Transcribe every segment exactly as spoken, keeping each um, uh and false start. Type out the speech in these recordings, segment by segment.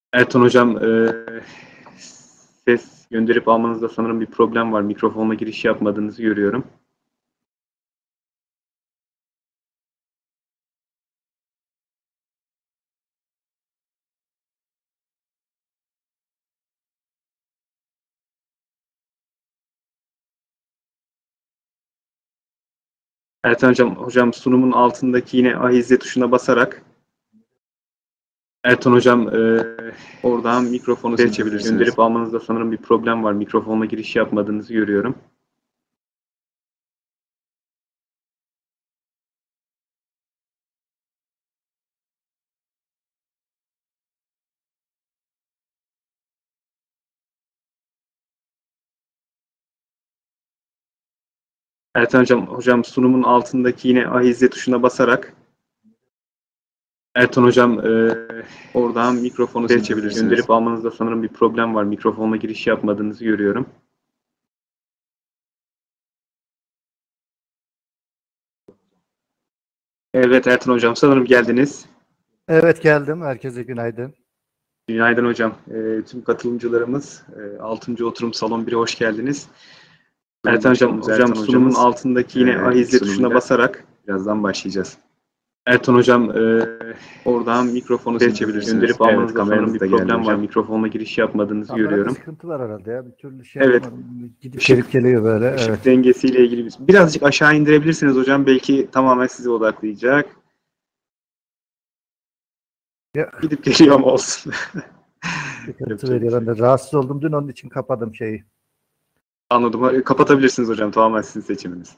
Ertan hocam, eee, ses gönderip almanızda sanırım bir problem var. Mikrofonla giriş yapmadığınızı görüyorum. Ertan hocam, hocam sunumun altındaki yine ahize tuşuna basarak Ertan hocam, eee, oradan mikrofonu Ses seçebilirsiniz. gönderip Gönderip almanızda sanırım bir problem var. Mikrofonla giriş yapmadığınızı görüyorum. Ertan hocam, hocam sunumun altındaki yine ahize tuşuna basarak Ertan hocam, eee, oradan mikrofonu seçebilirsiniz. Gönderip almanızda sanırım bir problem var. Mikrofonla giriş yapmadığınızı görüyorum. Evet Ertan hocam, sanırım geldiniz. Evet geldim. Herkese günaydın. Günaydın hocam. E, tüm katılımcılarımız e, altıncı oturum salon bire hoş geldiniz. Ertan hocam, hocam sunumun altındaki yine e, ahize tuşuna sunumuyla basarak birazdan başlayacağız. Ertan hocam, e, oradan mikrofonu seçebilirsiniz. Gönderip Evet, almanızda sanırım kameranız bir da geldi problem var. hocam. Mikrofonla giriş yapmadığınızı Kamerada görüyorum. sıkıntı var herhalde ya. Bir türlü şey Evet. yapamadım. Gidip Işık- gelip geliyor böyle. Işık Evet. dengesiyle ilgili bir- birazcık aşağı indirebilirsiniz hocam. Belki tamamen size odaklayacak. Ya, Gidip geliyor ama olsun. sıkıntı Yapacak veriyor. bir Ben şey. de rahatsız oldum. Dün onun için kapadım şeyi. Anladım. E, Kapatabilirsiniz hocam. Tamamen sizin seçiminiz.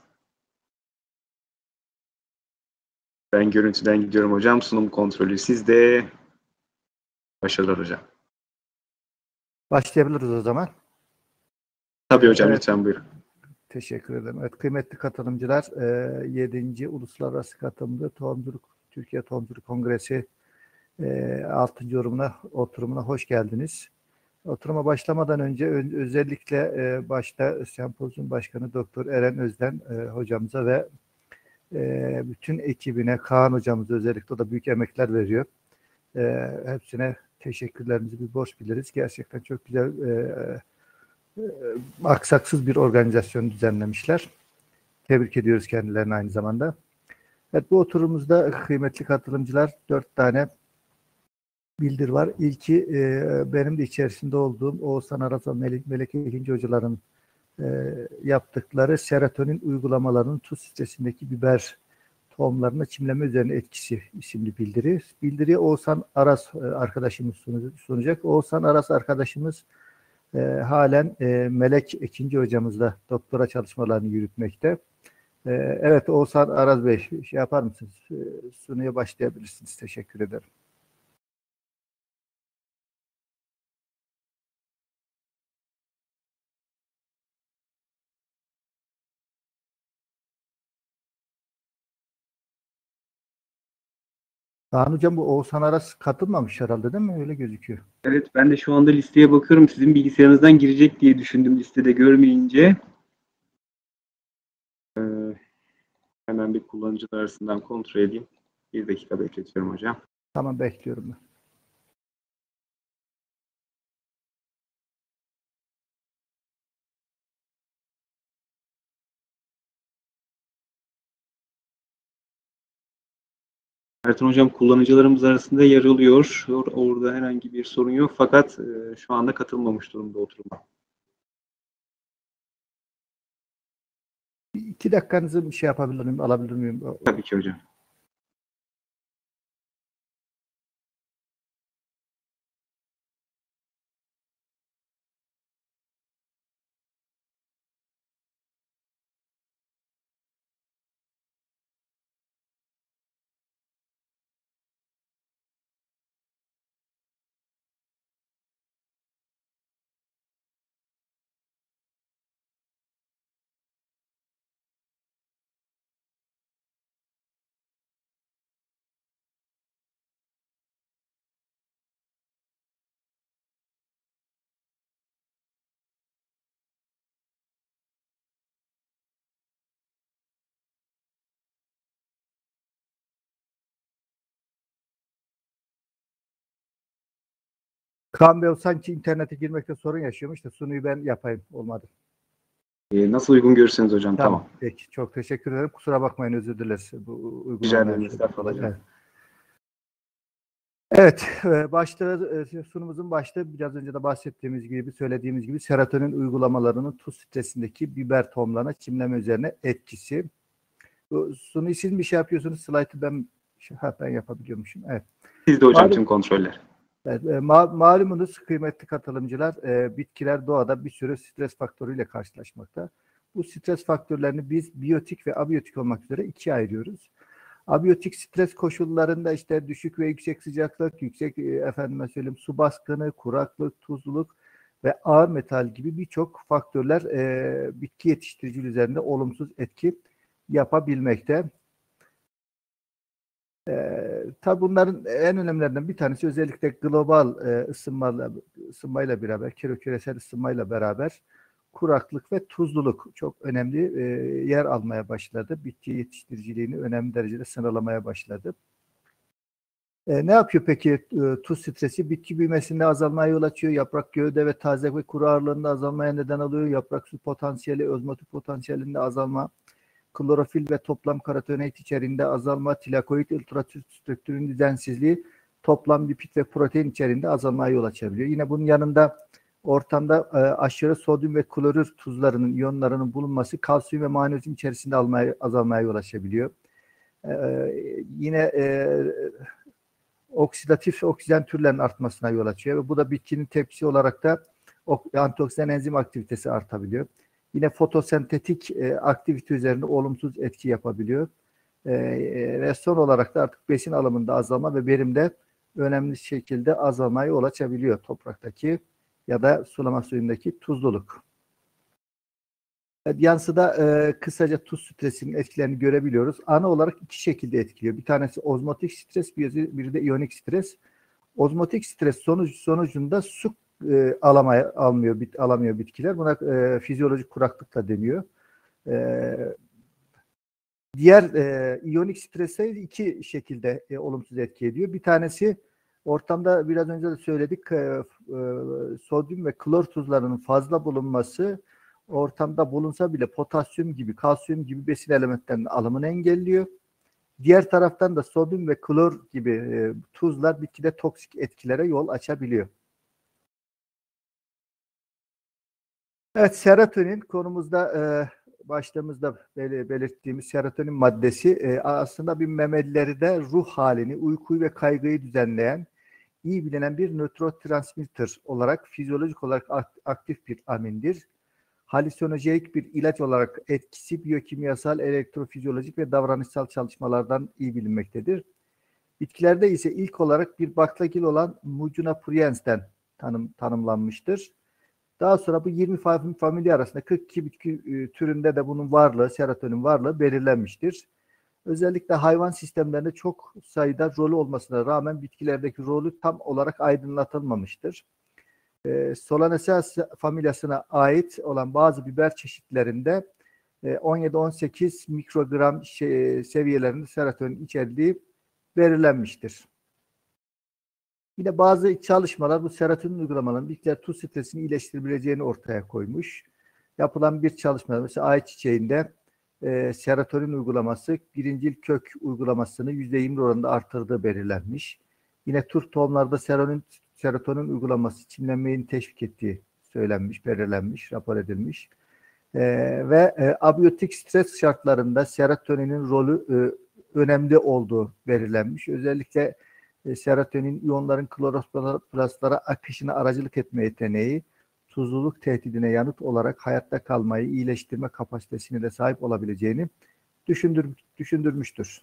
Ben görüntüden gidiyorum hocam. Sunum kontrolü sizde. Başarılar hocam. Başlayabiliriz o zaman. Tabii Ee, hocam, evet. lütfen buyurun. Teşekkür ederim. Evet, kıymetli katılımcılar, e, yedinci Uluslararası Katılımcı Tohumculuk Türkiye Tohumculuk Kongresi e, altıncı yorumuna, oturumuna hoş geldiniz. Oturuma başlamadan önce ö- özellikle e, başta sempozyum başkanı Doktor Eren Özden e, hocamıza ve e, bütün ekibine, Kaan hocamıza özellikle, o da büyük emekler veriyor. E, hepsine teşekkürlerimizi bir borç biliriz. Gerçekten çok güzel, e, e, aksaksız bir organizasyon düzenlemişler. Tebrik ediyoruz kendilerini aynı zamanda. Evet, bu oturumumuzda kıymetli katılımcılar dört tane bildiri var. İlki e, benim de içerisinde olduğum Oğuzhan Aras ve Melek, Melek İkinci hocaların e, yaptıkları serotonin uygulamalarının tuz sitesindeki biber tohumlarına çimleme üzerine etkisi isimli bildiri. Bildiriyi Oğuzhan Aras e, arkadaşımız sunacak. Oğuzhan Aras arkadaşımız e, halen e, Melek ikinci hocamızla doktora çalışmalarını yürütmekte. E, evet Oğuzhan Aras Bey, şey yapar mısınız? E, sunuya başlayabilirsiniz. Teşekkür ederim. Kaan Hocam, bu Oğuzhan Aras katılmamış herhalde değil mi? Öyle gözüküyor. Evet, ben de şu anda listeye bakıyorum. Sizin bilgisayarınızdan girecek diye düşündüm listede görmeyince. Ee, hemen bir kullanıcılar arasından kontrol edeyim. Bir dakika bekletiyorum hocam. Tamam, bekliyorum ben. Ertan hocam, kullanıcılarımız arasında yer alıyor. Or- Orada herhangi bir sorun yok. Fakat e, şu anda katılmamış durumda oturuma. Bir iki dakikanızı bir şey yapabilir miyim, alabilir miyim? Tabii ki hocam. Kaan Bey sanki internete girmekte sorun yaşıyormuş da sunuyu ben yapayım. Olmadı. Ee, nasıl uygun görürseniz hocam. Tamam. Tamam. Peki. Çok teşekkür ederim. Kusura bakmayın, özür dileriz. Bu Rica ederim. uygulamaya. Estağfurullah hocam. Evet. Evet, başta sunumumuzun başta biraz önce de bahsettiğimiz gibi, söylediğimiz gibi serotonin uygulamalarının tuz stresindeki biber tohumlarına çimleme üzerine etkisi. Bu sunuyu siz bir şey yapıyorsunuz, slaytı ben ha, ben yapabiliyormuşum. Evet. Siz de hocam Malum, tüm kontroller. Evet, ma malumunuz kıymetli katılımcılar, e, bitkiler doğada bir sürü stres faktörüyle karşılaşmakta. Bu stres faktörlerini biz biyotik ve abiyotik olmak üzere ikiye ayırıyoruz. Abiyotik stres koşullarında işte düşük ve yüksek sıcaklık, yüksek efendime söyleyeyim su baskını, kuraklık, tuzluluk ve ağır metal gibi birçok faktörler e, bitki yetiştiriciliği üzerinde olumsuz etki yapabilmekte. E, tabi bunların en önemlilerinden bir tanesi özellikle global e, ısınmayla, ısınmayla beraber, küresel ısınmayla beraber kuraklık ve tuzluluk çok önemli e, yer almaya başladı. Bitki yetiştiriciliğini önemli derecede sıralamaya başladı. E, ne yapıyor peki e, tuz stresi? Bitki büyümesinde azalmaya yol açıyor. Yaprak gövde ve taze ve kuru ağırlığında azalmaya neden oluyor. Yaprak su potansiyeli, özmotik potansiyelinde azalma, klorofil ve toplam karotenoid içeriğinde azalma, tilakoid ultraçüt strüktürün düzensizliği, toplam lipid ve protein içeriğinde azalmaya yol açabiliyor. Yine bunun yanında ortamda e, aşırı sodyum ve klorür tuzlarının, iyonlarının bulunması kalsiyum ve magnezyum içerisinde almaya, azalmaya yol açabiliyor. E, yine e, oksidatif oksijen türlerinin artmasına yol açıyor ve bu da bitkinin tepkisi olarak da antioksidan enzim aktivitesi artabiliyor. Yine fotosentetik e, aktivite üzerinde olumsuz etki yapabiliyor. E, e, ve son olarak da artık besin alımında azalma ve verimde önemli şekilde azalmaya yol açabiliyor topraktaki ya da sulama suyundaki tuzluluk. Yansıda e, kısaca tuz stresinin etkilerini görebiliyoruz. Ana olarak iki şekilde etkiliyor. Bir tanesi ozmotik stres, biri de iyonik stres. Ozmotik stres sonuç, sonucunda su e, alamaya, almıyor, bit, alamıyor bitkiler. Buna e, fizyolojik kuraklık da deniyor. E, diğer e, iyonik strese iki şekilde e, olumsuz etki ediyor. Bir tanesi ortamda biraz önce de söyledik, e, e, sodyum ve klor tuzlarının fazla bulunması ortamda bulunsa bile potasyum gibi, kalsiyum gibi besin elementlerinin alımını engelliyor. Diğer taraftan da sodyum ve klor gibi e, tuzlar bitkide toksik etkilere yol açabiliyor. Evet, serotonin konumuzda e, başlığımızda belirttiğimiz serotonin maddesi e, aslında bir memelilerde ruh halini, uykuyu ve kaygıyı düzenleyen, iyi bilinen bir nörotransmitter olarak fizyolojik olarak aktif bir amindir. Halüsinojenik bir ilaç olarak etkisi biyokimyasal, elektrofizyolojik ve davranışsal çalışmalardan iyi bilinmektedir. Bitkilerde ise ilk olarak bir baklagil olan Mucuna pruriens'ten tanım, tanımlanmıştır. Daha sonra bu yirmi familya arasında kırk iki bitki türünde de bunun varlığı, serotonin varlığı belirlenmiştir. Özellikle hayvan sistemlerinde çok sayıda rolü olmasına rağmen bitkilerdeki rolü tam olarak aydınlatılmamıştır. E, Solanaceae familyasına ait olan bazı biber çeşitlerinde e, on yedi on sekiz mikrogram şey, seviyelerinde serotonin içerdiği belirlenmiştir. Yine bazı çalışmalar bu serotonin uygulamalarının bitkiler tuz stresini iyileştirebileceğini ortaya koymuş. Yapılan bir çalışma, mesela ayçiçeğinde e, serotonin uygulaması birincil kök uygulamasını yüzde yirmi oranında artırdığı belirlenmiş. Yine turp tohumlarda serotonin serotonin uygulaması çimlenmeyi teşvik ettiği söylenmiş, belirlenmiş, rapor edilmiş. E, ve e, abiyotik stres şartlarında serotoninin rolü e, önemli olduğu belirlenmiş. Özellikle e, serotonin iyonların kloroplastlara akışına aracılık etme yeteneği, tuzluluk tehdidine yanıt olarak hayatta kalmayı iyileştirme kapasitesine de sahip olabileceğini düşündür, düşündürmüştür.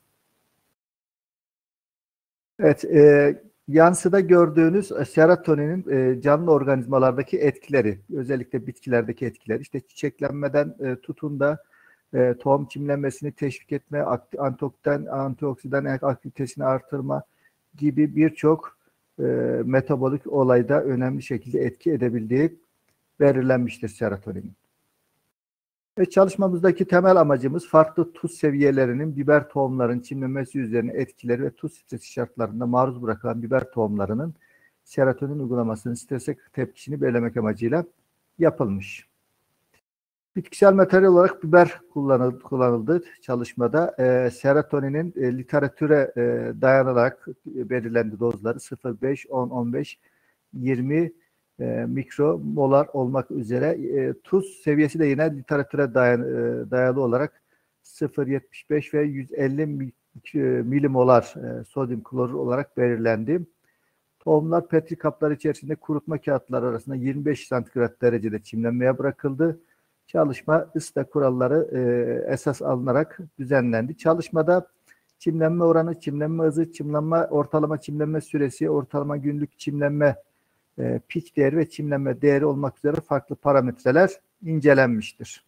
Evet, e, yansıda gördüğünüz serotoninin e, canlı organizmalardaki etkileri, özellikle bitkilerdeki etkileri, işte çiçeklenmeden e, tutun da e, tohum çimlenmesini teşvik etme, antioksidan, antioksidan aktivitesini artırma gibi birçok e, metabolik olayda önemli şekilde etki edebildiği belirlenmiştir serotoninin. Ve çalışmamızdaki temel amacımız farklı tuz seviyelerinin biber tohumlarının çimlenmesi üzerine etkileri ve tuz stresi şartlarında maruz bırakılan biber tohumlarının serotonin uygulamasının strese tepkisini belirlemek amacıyla yapılmış. Bitkisel materyal olarak biber kullanıldı, kullanıldı çalışmada. E, serotoninin e, literatüre e, dayanarak belirlendi dozları sıfır virgül beş, on, on beş, yirmi e, mikromolar olmak üzere. E, tuz seviyesi de yine literatüre dayan, e, dayalı olarak sıfır virgül yetmiş beş ve yüz elli milimolar e, sodyum klorür olarak belirlendi. Tohumlar petri kaplar içerisinde kurutma kağıtları arasında yirmi beş santigrat derecede çimlenmeye bırakıldı. Çalışma ısta kuralları e, esas alınarak düzenlendi. Çalışmada çimlenme oranı, çimlenme hızı, çimlenme ortalama çimlenme süresi, ortalama günlük çimlenme e, pik değeri ve çimlenme değeri olmak üzere farklı parametreler incelenmiştir.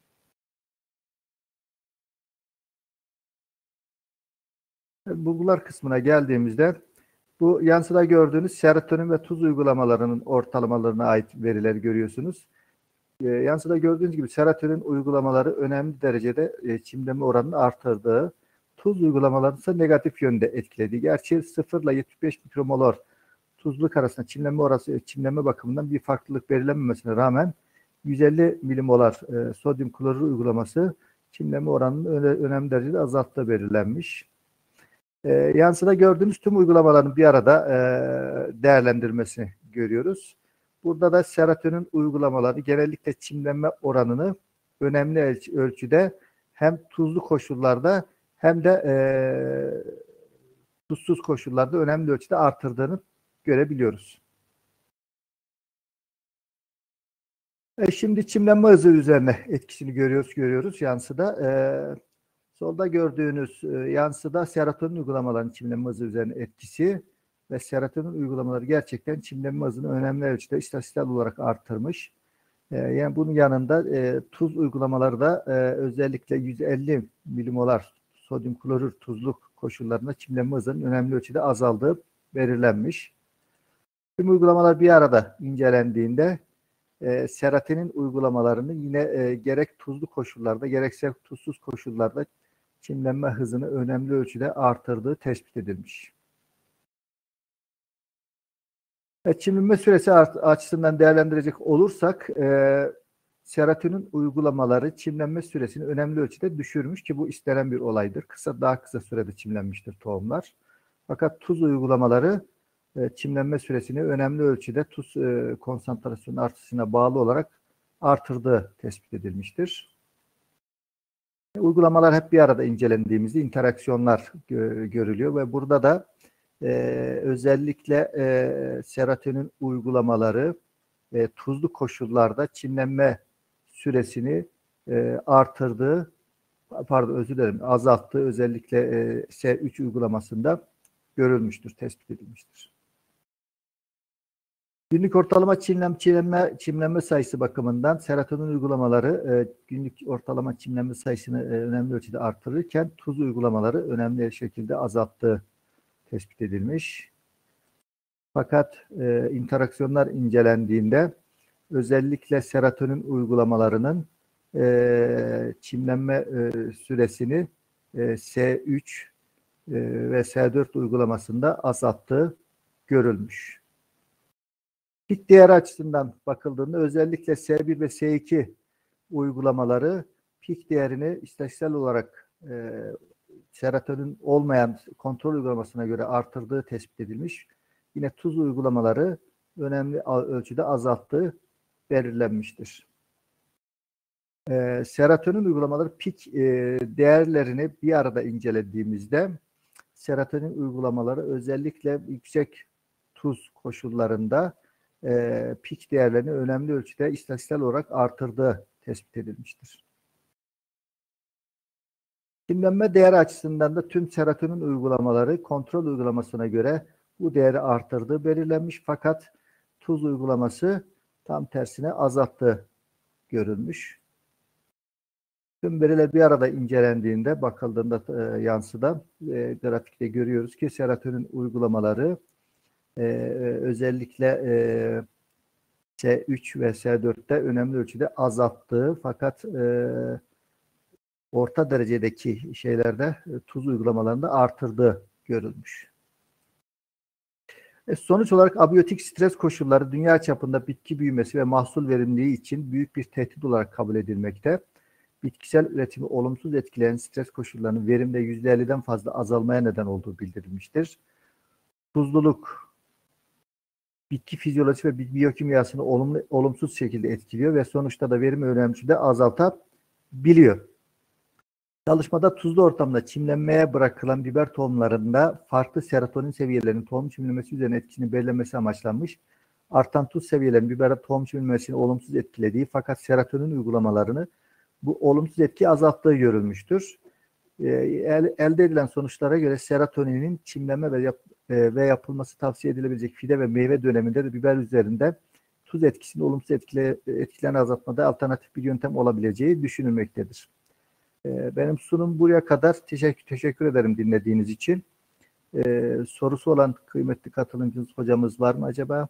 Bulgular kısmına geldiğimizde bu yansıda gördüğünüz serotonin ve tuz uygulamalarının ortalamalarına ait verileri görüyorsunuz. E, yansıda gördüğünüz gibi serotonin uygulamaları önemli derecede e, çimlenme oranını artırdığı, tuz uygulamaları ise negatif yönde etkilediği. Gerçi sıfır ile yetmiş beş mikromolar tuzluk arasında çimlenme orası, çimlenme bakımından bir farklılık belirlenmemesine rağmen yüz elli milimolar e, sodyum klorür uygulaması çimlenme oranını öne, önemli derecede azalttığı belirlenmiş. E, yansıda gördüğümüz tüm uygulamaların bir arada e, değerlendirmesini görüyoruz. Burada da serotonin uygulamaları genellikle çimlenme oranını önemli ölçüde hem tuzlu koşullarda hem de e, tuzsuz koşullarda önemli ölçüde artırdığını görebiliyoruz. E şimdi çimlenme hızı üzerine etkisini görüyoruz, görüyoruz yansıda. E, solda gördüğünüz e, yansıda serotonin uygulamalarının çimlenme hızı üzerine etkisi ve serotonin uygulamaları gerçekten çimlenme hızını önemli ölçüde istatistiksel olarak artırmış. E, yani bunun yanında e, tuz uygulamaları da e, özellikle yüz elli milimolar sodyum klorür tuzluk koşullarında çimlenme hızının önemli ölçüde azaldığı belirlenmiş. Tüm uygulamalar bir arada incelendiğinde e, serotonin uygulamalarını yine e, gerek tuzlu koşullarda gerekse tuzsuz koşullarda çimlenme hızını önemli ölçüde artırdığı tespit edilmiş. Evet, çimlenme süresi açısından değerlendirecek olursak e, serotonin uygulamaları çimlenme süresini önemli ölçüde düşürmüş ki bu istenen bir olaydır. Kısa daha kısa sürede çimlenmiştir tohumlar. Fakat tuz uygulamaları e, çimlenme süresini önemli ölçüde tuz e, konsantrasyonu artışına bağlı olarak artırdığı tespit edilmiştir. E, uygulamalar hep bir arada incelendiğimizde interaksiyonlar gö görülüyor ve burada da e, özellikle e, serotonin uygulamaları e, tuzlu koşullarda çimlenme süresini e, artırdığı, pardon özür dilerim azalttığı özellikle e, S üç uygulamasında görülmüştür, tespit edilmiştir. Günlük ortalama çimlenme, çimlenme, çimlenme sayısı bakımından serotonin uygulamaları e, günlük ortalama çimlenme sayısını e, önemli ölçüde artırırken tuz uygulamaları önemli şekilde azalttığı tespit edilmiş. Fakat e, interaksiyonlar incelendiğinde özellikle serotonin uygulamalarının e, çimlenme e, süresini e, S üç e, ve S dört uygulamasında azalttığı görülmüş. Pik değeri açısından bakıldığında özellikle S bir ve S iki uygulamaları pik değerini istatistiksel olarak e, serotonin olmayan kontrol uygulamasına göre artırdığı tespit edilmiş. Yine tuz uygulamaları önemli ölçüde azalttığı belirlenmiştir. E, serotonin uygulamaları pik e, değerlerini bir arada incelediğimizde serotonin uygulamaları özellikle yüksek tuz koşullarında e, pik değerlerini önemli ölçüde istatistiksel olarak artırdığı tespit edilmiştir. Çimlenme değeri açısından da tüm serotonin uygulamaları kontrol uygulamasına göre bu değeri artırdığı belirlenmiş fakat tuz uygulaması tam tersine azalttığı görülmüş. Tüm veriler bir arada incelendiğinde bakıldığında e, yansıda e, grafikte görüyoruz ki serotonin uygulamaları e, özellikle e, S üç ve S dörtte önemli ölçüde azalttığı fakat e, orta derecedeki şeylerde tuz uygulamalarında artırdığı görülmüş. E, sonuç olarak abiyotik stres koşulları dünya çapında bitki büyümesi ve mahsul verimliliği için büyük bir tehdit olarak kabul edilmekte. Bitkisel üretimi olumsuz etkileyen stres koşullarının verimde yüzde elliden fazla azalmaya neden olduğu bildirilmiştir. Tuzluluk, bitki fizyolojisi ve biyokimyasını olumlu, olumsuz şekilde etkiliyor ve sonuçta da verim ölçüde azaltabiliyor. Çalışmada tuzlu ortamda çimlenmeye bırakılan biber tohumlarında farklı serotonin seviyelerinin tohum çimlenmesi üzerine etkisini belirlemesi amaçlanmış. Artan tuz seviyelerinin biber tohum çimlenmesini olumsuz etkilediği fakat serotonin uygulamalarını bu olumsuz etki azalttığı görülmüştür. E, el, elde edilen sonuçlara göre serotoninin çimlenme ve, yap, e, ve yapılması tavsiye edilebilecek fide ve meyve döneminde de biber üzerinde tuz etkisini olumsuz etkile, etkilerini azaltmada alternatif bir yöntem olabileceği düşünülmektedir. E, benim sunum buraya kadar. Teşekkür, teşekkür ederim dinlediğiniz için. E, sorusu olan kıymetli katılımcımız hocamız var mı acaba?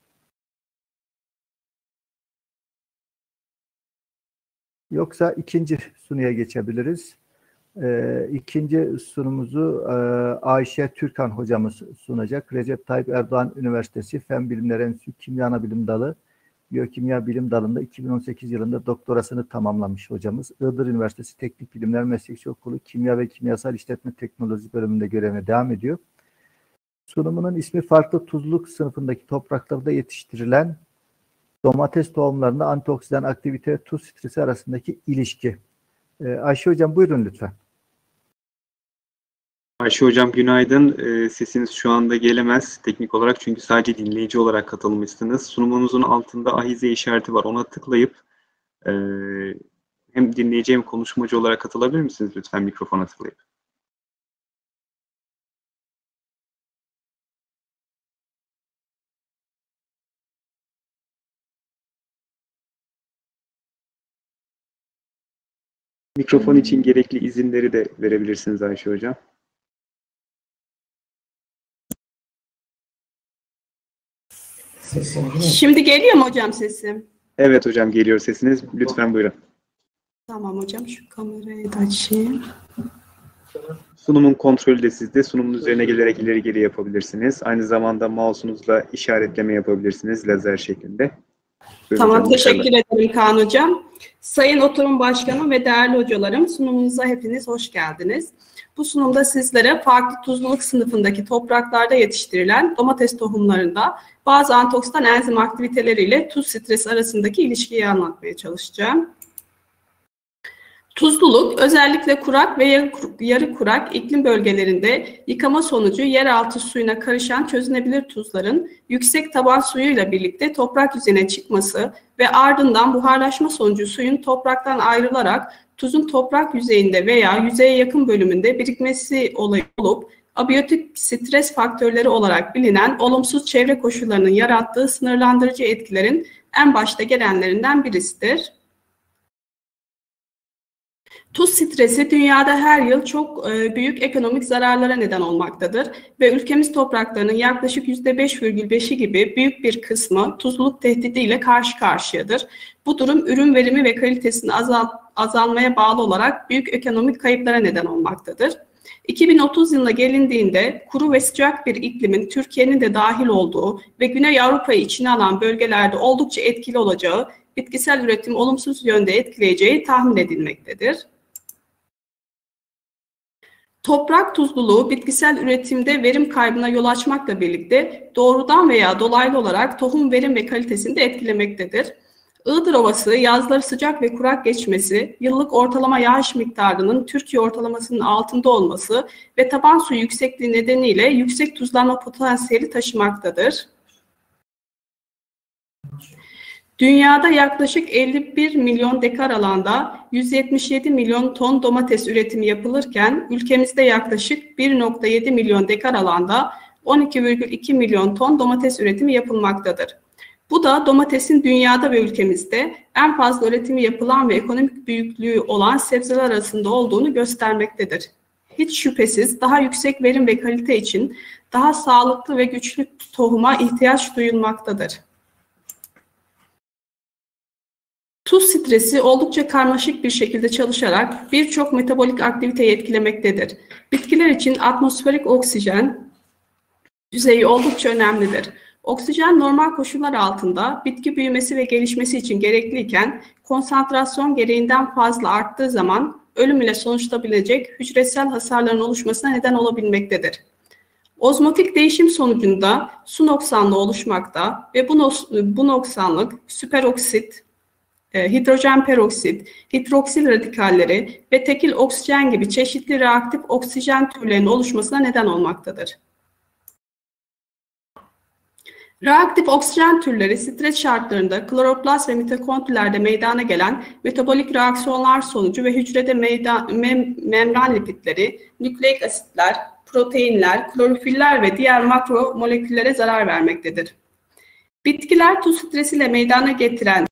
Yoksa ikinci sunuya geçebiliriz. Ee, ikinci sunumuzu e, Ayşe Türkan hocamız sunacak. Recep Tayyip Erdoğan Üniversitesi Fen Bilimleri Enstitüsü Kimya Anabilim Dalı, Biyokimya Bilim Dalı'nda iki bin on sekiz yılında doktorasını tamamlamış hocamız. Iğdır Üniversitesi Teknik Bilimler Meslekçi Okulu Kimya ve Kimyasal İşletme Teknoloji bölümünde görevine devam ediyor. Sunumunun ismi farklı tuzluk sınıfındaki topraklarda yetiştirilen domates tohumlarında antioksidan aktivite ve tuz stresi arasındaki ilişki. Ee, Ayşe Hocam buyurun lütfen. Ayşe Hocam günaydın. Ee, sesiniz şu anda gelemez teknik olarak çünkü sadece dinleyici olarak katılmışsınız. Sunumunuzun altında ahize işareti var. Ona tıklayıp e, hem dinleyici hem konuşmacı olarak katılabilir misiniz lütfen mikrofona tıklayıp? Mikrofon için gerekli izinleri de verebilirsiniz Ayşe Hocam. Şimdi geliyor mu hocam sesim? Evet hocam geliyor sesiniz. Lütfen buyurun. Tamam hocam şu kamerayı da açayım. Sunumun kontrolü de sizde. Sunumun üzerine gelerek ileri geri yapabilirsiniz. Aynı zamanda mouse'unuzla işaretleme yapabilirsiniz lazer şeklinde. Buyurun Tamam hocam, teşekkür inşallah. ederim Kaan hocam. Sayın oturum başkanım ve değerli hocalarım sunumunuza hepiniz hoş geldiniz. Bu sunumda sizlere farklı tuzluluk sınıfındaki topraklarda yetiştirilen domates tohumlarında bazı antioksidan enzim aktiviteleriyle tuz stresi arasındaki ilişkiyi anlatmaya çalışacağım. Tuzluluk özellikle kurak ve yarı kurak iklim bölgelerinde yıkama sonucu yeraltı suyuna karışan çözünebilir tuzların yüksek taban suyuyla birlikte toprak yüzeyine çıkması ve ardından buharlaşma sonucu suyun topraktan ayrılarak tuzun toprak yüzeyinde veya yüzeye yakın bölümünde birikmesi olayı olup abiyotik stres faktörleri olarak bilinen olumsuz çevre koşullarının yarattığı sınırlandırıcı etkilerin en başta gelenlerinden birisidir. Tuz stresi dünyada her yıl çok e, büyük ekonomik zararlara neden olmaktadır ve ülkemiz topraklarının yaklaşık yüzde beş virgül beşi gibi büyük bir kısmı tuzluluk tehdidiyle karşı karşıyadır. Bu durum ürün verimi ve kalitesinin azal, azalmaya bağlı olarak büyük ekonomik kayıplara neden olmaktadır. iki bin otuz yılına gelindiğinde kuru ve sıcak bir iklimin Türkiye'nin de dahil olduğu ve Güney Avrupa'yı içine alan bölgelerde oldukça etkili olacağı, bitkisel üretimi olumsuz yönde etkileyeceği tahmin edilmektedir. Toprak tuzluluğu bitkisel üretimde verim kaybına yol açmakla birlikte doğrudan veya dolaylı olarak tohum verim ve kalitesini de etkilemektedir. Iğdır Ovası yazları sıcak ve kurak geçmesi, yıllık ortalama yağış miktarının Türkiye ortalamasının altında olması ve taban suyu yüksekliği nedeniyle yüksek tuzlanma potansiyeli taşımaktadır. Dünyada yaklaşık elli bir milyon dekar alanda yüz yetmiş yedi milyon ton domates üretimi yapılırken ülkemizde yaklaşık bir nokta yedi milyon dekar alanda on iki virgül iki milyon ton domates üretimi yapılmaktadır. Bu da domatesin dünyada ve ülkemizde en fazla üretimi yapılan ve ekonomik büyüklüğü olan sebzeler arasında olduğunu göstermektedir. Hiç şüphesiz daha yüksek verim ve kalite için daha sağlıklı ve güçlü tohuma ihtiyaç duyulmaktadır. Tuz stresi oldukça karmaşık bir şekilde çalışarak birçok metabolik aktiviteyi etkilemektedir. Bitkiler için atmosferik oksijen, düzeyi oldukça önemlidir. Oksijen normal koşullar altında bitki büyümesi ve gelişmesi için gerekliyken konsantrasyon gereğinden fazla arttığı zaman ölüm ile sonuçlanabilecek hücresel hasarların oluşmasına neden olabilmektedir. Ozmotik değişim sonucunda su noksanlığı oluşmakta ve bu, no bu noksanlık süperoksit, e, hidrojen peroksit, hidroksil radikalleri ve tekil oksijen gibi çeşitli reaktif oksijen türlerinin oluşmasına neden olmaktadır. Reaktif oksijen türleri stres şartlarında kloroplast ve mitokondrilerde meydana gelen metabolik reaksiyonlar sonucu ve hücrede meydan, mem, membran lipidleri, nükleik asitler, proteinler, klorofiller ve diğer makro moleküllere zarar vermektedir. Bitkiler tuz stresiyle meydana getiren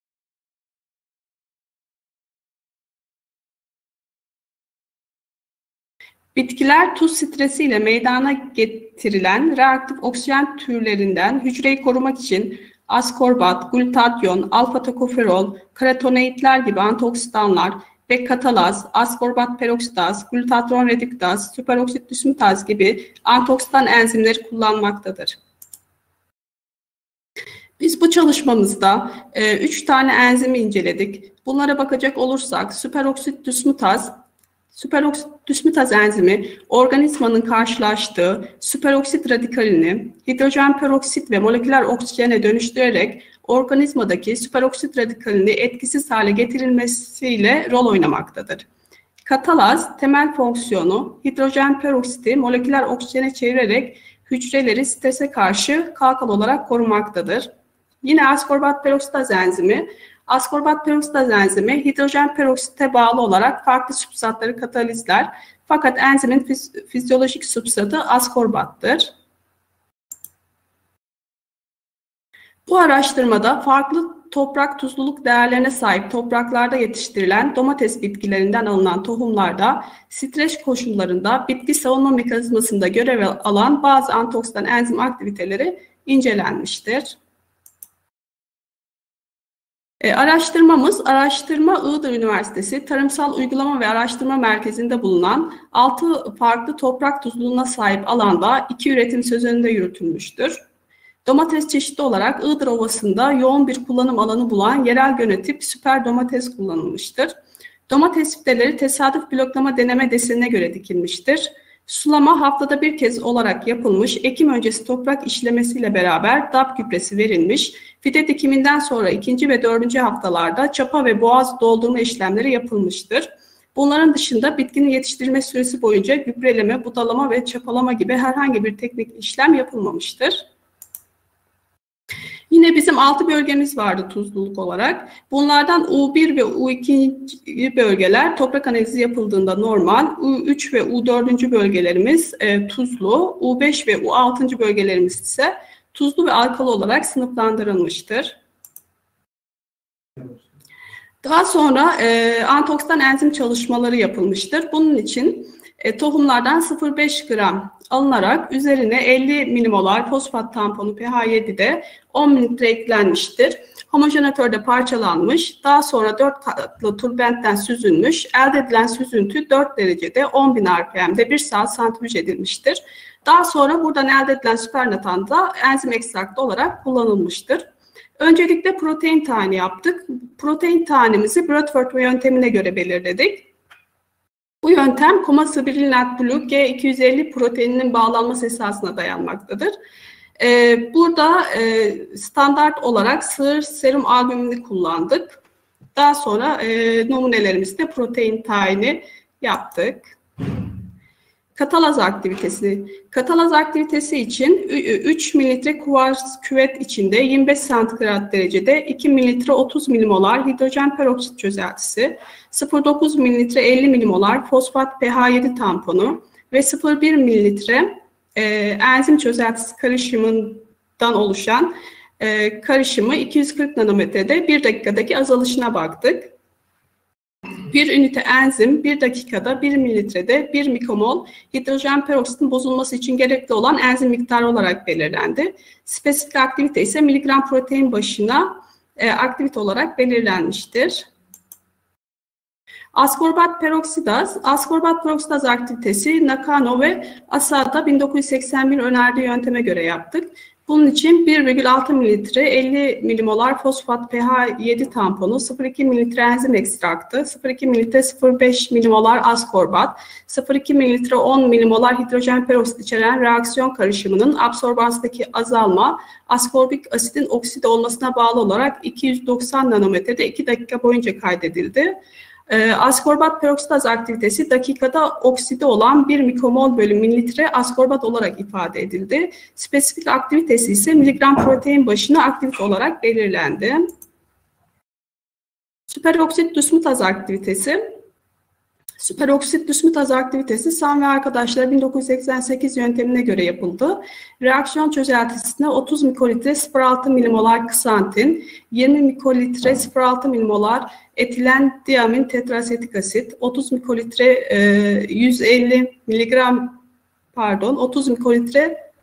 Bitkiler tuz stresiyle meydana getirilen reaktif oksijen türlerinden hücreyi korumak için askorbat, glutatyon, alfa-tokoferol, karotenoidler gibi antioksidanlar ve katalaz, askorbat peroksidaz, glutatyon redüktaz, süperoksit dismutaz gibi antioksidan enzimleri kullanmaktadır. Biz bu çalışmamızda e, üç tane enzimi inceledik. Bunlara bakacak olursak süperoksit dismutaz, süperoksit dismutaz enzimi organizmanın karşılaştığı süperoksit radikalini hidrojen peroksit ve moleküler oksijene dönüştürerek organizmadaki süperoksit radikalini etkisiz hale getirilmesiyle rol oynamaktadır. Katalaz temel fonksiyonu hidrojen peroksiti moleküler oksijene çevirerek hücreleri strese karşı kalkan olarak korumaktadır. Yine askorbat peroksidaz enzimi Askorbat peroksidaz enzimi hidrojen peroksite bağlı olarak farklı substratları katalizler. Fakat enzimin fiz fizyolojik substratı askorbattır. Bu araştırmada farklı toprak tuzluluk değerlerine sahip topraklarda yetiştirilen domates bitkilerinden alınan tohumlarda stres koşullarında bitki savunma mekanizmasında görev alan bazı antioksidan enzim aktiviteleri incelenmiştir. E, araştırmamız, araştırma Iğdır Üniversitesi Tarımsal Uygulama ve Araştırma Merkezi'nde bulunan altı farklı toprak tuzluluğuna sahip alanda iki üretim sezonunda yürütülmüştür. Domates çeşidi olarak Iğdır Ovası'nda yoğun bir kullanım alanı bulan yerel genotip süper domates kullanılmıştır. Domates fideleri tesadüf bloklama deneme desenine göre dikilmiştir. Sulama haftada bir kez olarak yapılmış, ekim öncesi toprak işlemesiyle beraber D A P gübresi verilmiş, fide dikiminden sonra ikinci ve dördüncü haftalarda çapa ve boğaz doldurma işlemleri yapılmıştır. Bunların dışında bitkinin yetiştirilme süresi boyunca gübreleme, budalama ve çapalama gibi herhangi bir teknik işlem yapılmamıştır. Yine bizim altı bölgemiz vardı tuzluluk olarak. Bunlardan U bir ve U iki bölgeler toprak analizi yapıldığında normal. U üç ve U dört bölgelerimiz e, tuzlu. U beş ve U altı bölgelerimiz ise tuzlu ve alkali olarak sınıflandırılmıştır. Daha sonra e, antioksidan enzim çalışmaları yapılmıştır. Bunun için e, tohumlardan sıfır virgül beş gram alınarak üzerine elli milimolar fosfat tamponu pH yedide on mililitre eklenmiştir. Homojenatörde parçalanmış, daha sonra dört katlı turbentten süzülmüş, elde edilen süzüntü dört derecede on bin R P M'de bir saat santrifüj edilmiştir. Daha sonra buradan elde edilen süpernatan da enzim ekstraktı olarak kullanılmıştır. Öncelikle protein tayini yaptık. Protein tayinimizi Bradford yöntemine göre belirledik. Bu yöntem Comacibrillant Blue G iki yüz elli proteininin bağlanması esasına dayanmaktadır. Ee, burada e, standart olarak sığır serum albümünü kullandık. Daha sonra e, numunelerimizde protein tayini yaptık. Katalaz aktivitesi. Katalaz aktivitesi için üç mililitre kuvars küvet içinde yirmi beş santigrat derecede iki mililitre otuz milimolar hidrojen peroksit çözeltisi, sıfır virgül dokuz mililitre elli milimolar fosfat pH yedi tamponu ve sıfır virgül bir mililitre e, enzim çözeltisi karışımından oluşan e, karışımı iki yüz kırk nanometrede bir dakikadaki azalışına baktık. Bir ünite enzim bir dakikada bir mililitrede bir mikomol hidrojen peroksitin bozulması için gerekli olan enzim miktarı olarak belirlendi. Spesifik aktivite ise miligram protein başına e, aktivite olarak belirlenmiştir. Askorbat peroksidaz, askorbat peroksidaz aktivitesi Nakano ve Asada bin dokuz yüz seksen bir önerdiği yönteme göre yaptık. Bunun için bir virgül altı mililitre elli milimolar fosfat pH yedi tamponu, sıfır virgül iki mililitre enzim ekstraktı, sıfır virgül iki mililitre sıfır virgül beş milimolar askorbat, sıfır virgül iki mililitre on milimolar hidrojen peroksit içeren reaksiyon karışımının absorbanstaki azalma, askorbik asitin oksit olmasına bağlı olarak iki yüz doksan nanometrede iki dakika boyunca kaydedildi. E, askorbat peroksidaz aktivitesi dakikada oksidi olan bir mikromol bölü mililitre askorbat olarak ifade edildi. Spesifik aktivitesi ise miligram protein başına aktivite olarak belirlendi. Süperoksit dismutaz aktivitesi. Süperoksit dismutaz aktivitesi San ve arkadaşlar bin dokuz yüz seksen sekiz yöntemine göre yapıldı. Reaksiyon çözeltisine otuz mikrolitre sıfır virgül altı milimolar ksantin, yirmi mikrolitre sıfır virgül altı milimolar etilen diamin tetrasetik asit, otuz mikrolitre e, yüz elli miligram pardon otuz mikrolitre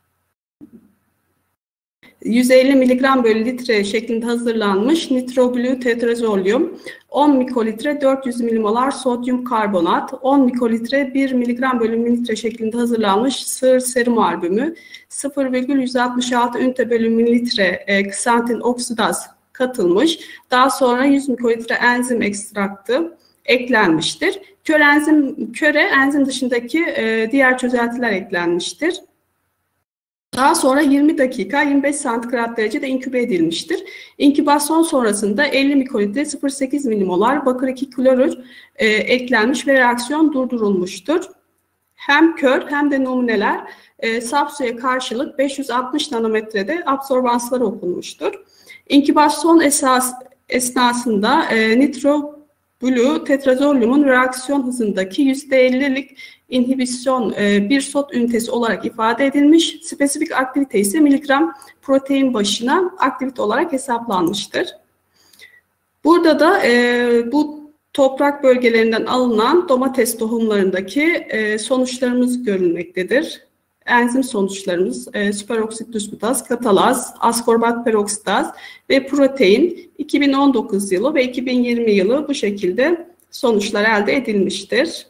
yüz elli miligram bölü litre şeklinde hazırlanmış nitroglü tetrazolyum, on mikrolitre dört yüz milimolar sodyum karbonat, on mikrolitre bir miligram bölü mililitre şeklinde hazırlanmış sığır serum albümü, sıfır virgül yüz altmış altı ünite bölü mililitre e, ksantin oksidaz katılmış. Daha sonra yüz mikrolitre enzim ekstraktı eklenmiştir. Kör enzim, köre enzim dışındaki e, diğer çözeltiler eklenmiştir. Daha sonra yirmi dakika yirmi beş santigrat derecede inkübe edilmiştir. İnkübasyon sonrasında elli mikrolitre sıfır virgül sekiz milimolar bakır iki klorür e, eklenmiş ve reaksiyon durdurulmuştur. Hem kör hem de numuneler e, saf suya karşılık beş yüz altmış nanometrede absorbansları okunmuştur. İnkübasyon esas, esnasında e, nitroglü tetrazolyumun reaksiyon hızındaki yüzde ellilik inhibisyon e, bir sot ünitesi olarak ifade edilmiş. Spesifik aktivite ise miligram protein başına aktivite olarak hesaplanmıştır. Burada da e, bu toprak bölgelerinden alınan domates tohumlarındaki e, sonuçlarımız görülmektedir. Enzim sonuçlarımız e, süperoksit dismutaz, katalaz, askorbat peroksidaz ve protein iki bin on dokuz yılı ve iki bin yirmi yılı bu şekilde sonuçlar elde edilmiştir.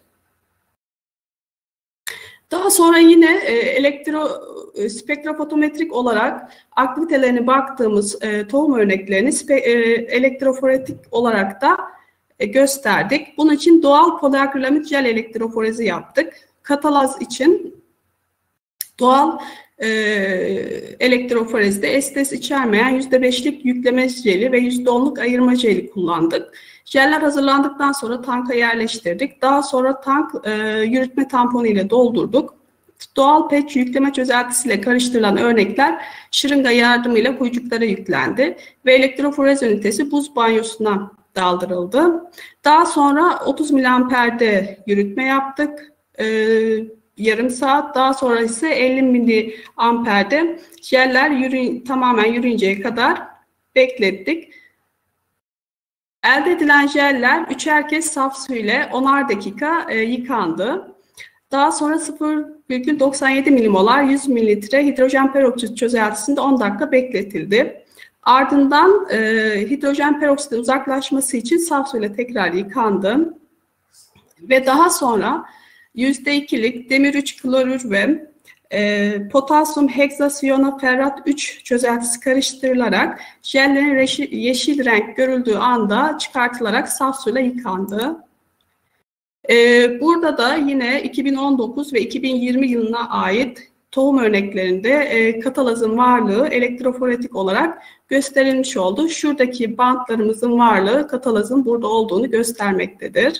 Daha sonra yine e, elektro e, spektrofotometrik olarak aktivitelerine baktığımız e, tohum örneklerini spe, e, elektroforetik olarak da e, gösterdik. Bunun için doğal poliakrilamit jel elektroforezi yaptık. Katalaz için doğal e, elektroforezde estes içermeyen yüzde beşlik yükleme jeli ve yüzde onluk ayırma jeli kullandık. Jeller hazırlandıktan sonra tanka yerleştirdik. Daha sonra tank e, yürütme tamponu ile doldurduk. Doğal patch yükleme çözeltisiyle karıştırılan örnekler şırınga yardımıyla kuyucuklara yüklendi ve elektroforez ünitesi buz banyosuna daldırıldı. Daha sonra otuz miliamperde yürütme yaptık. E, yarım saat. Daha sonra ise elli miliamperde jeller yürü, tamamen yürüyünceye kadar beklettik. Elde edilen jeller üçer kez saf su ile onar dakika e, yıkandı. Daha sonra sıfır virgül doksan yedi milimolar yüz mililitre hidrojen peroksit çözeltisinde on dakika bekletildi. Ardından e, hidrojen peroksitin uzaklaşması için saf su ile tekrar yıkandı. Ve daha sonra yüzde ikilik demir üç klorür ve e, potasyum heksasyanoferrat üç çözeltisi karıştırılarak jellerin reşi, yeşil renk görüldüğü anda çıkartılarak saf suyla yıkandı. E, burada da yine iki bin on dokuz ve iki bin yirmi yılına ait tohum örneklerinde e, katalazın varlığı elektroforetik olarak gösterilmiş oldu. Şuradaki bantlarımızın varlığı katalazın burada olduğunu göstermektedir.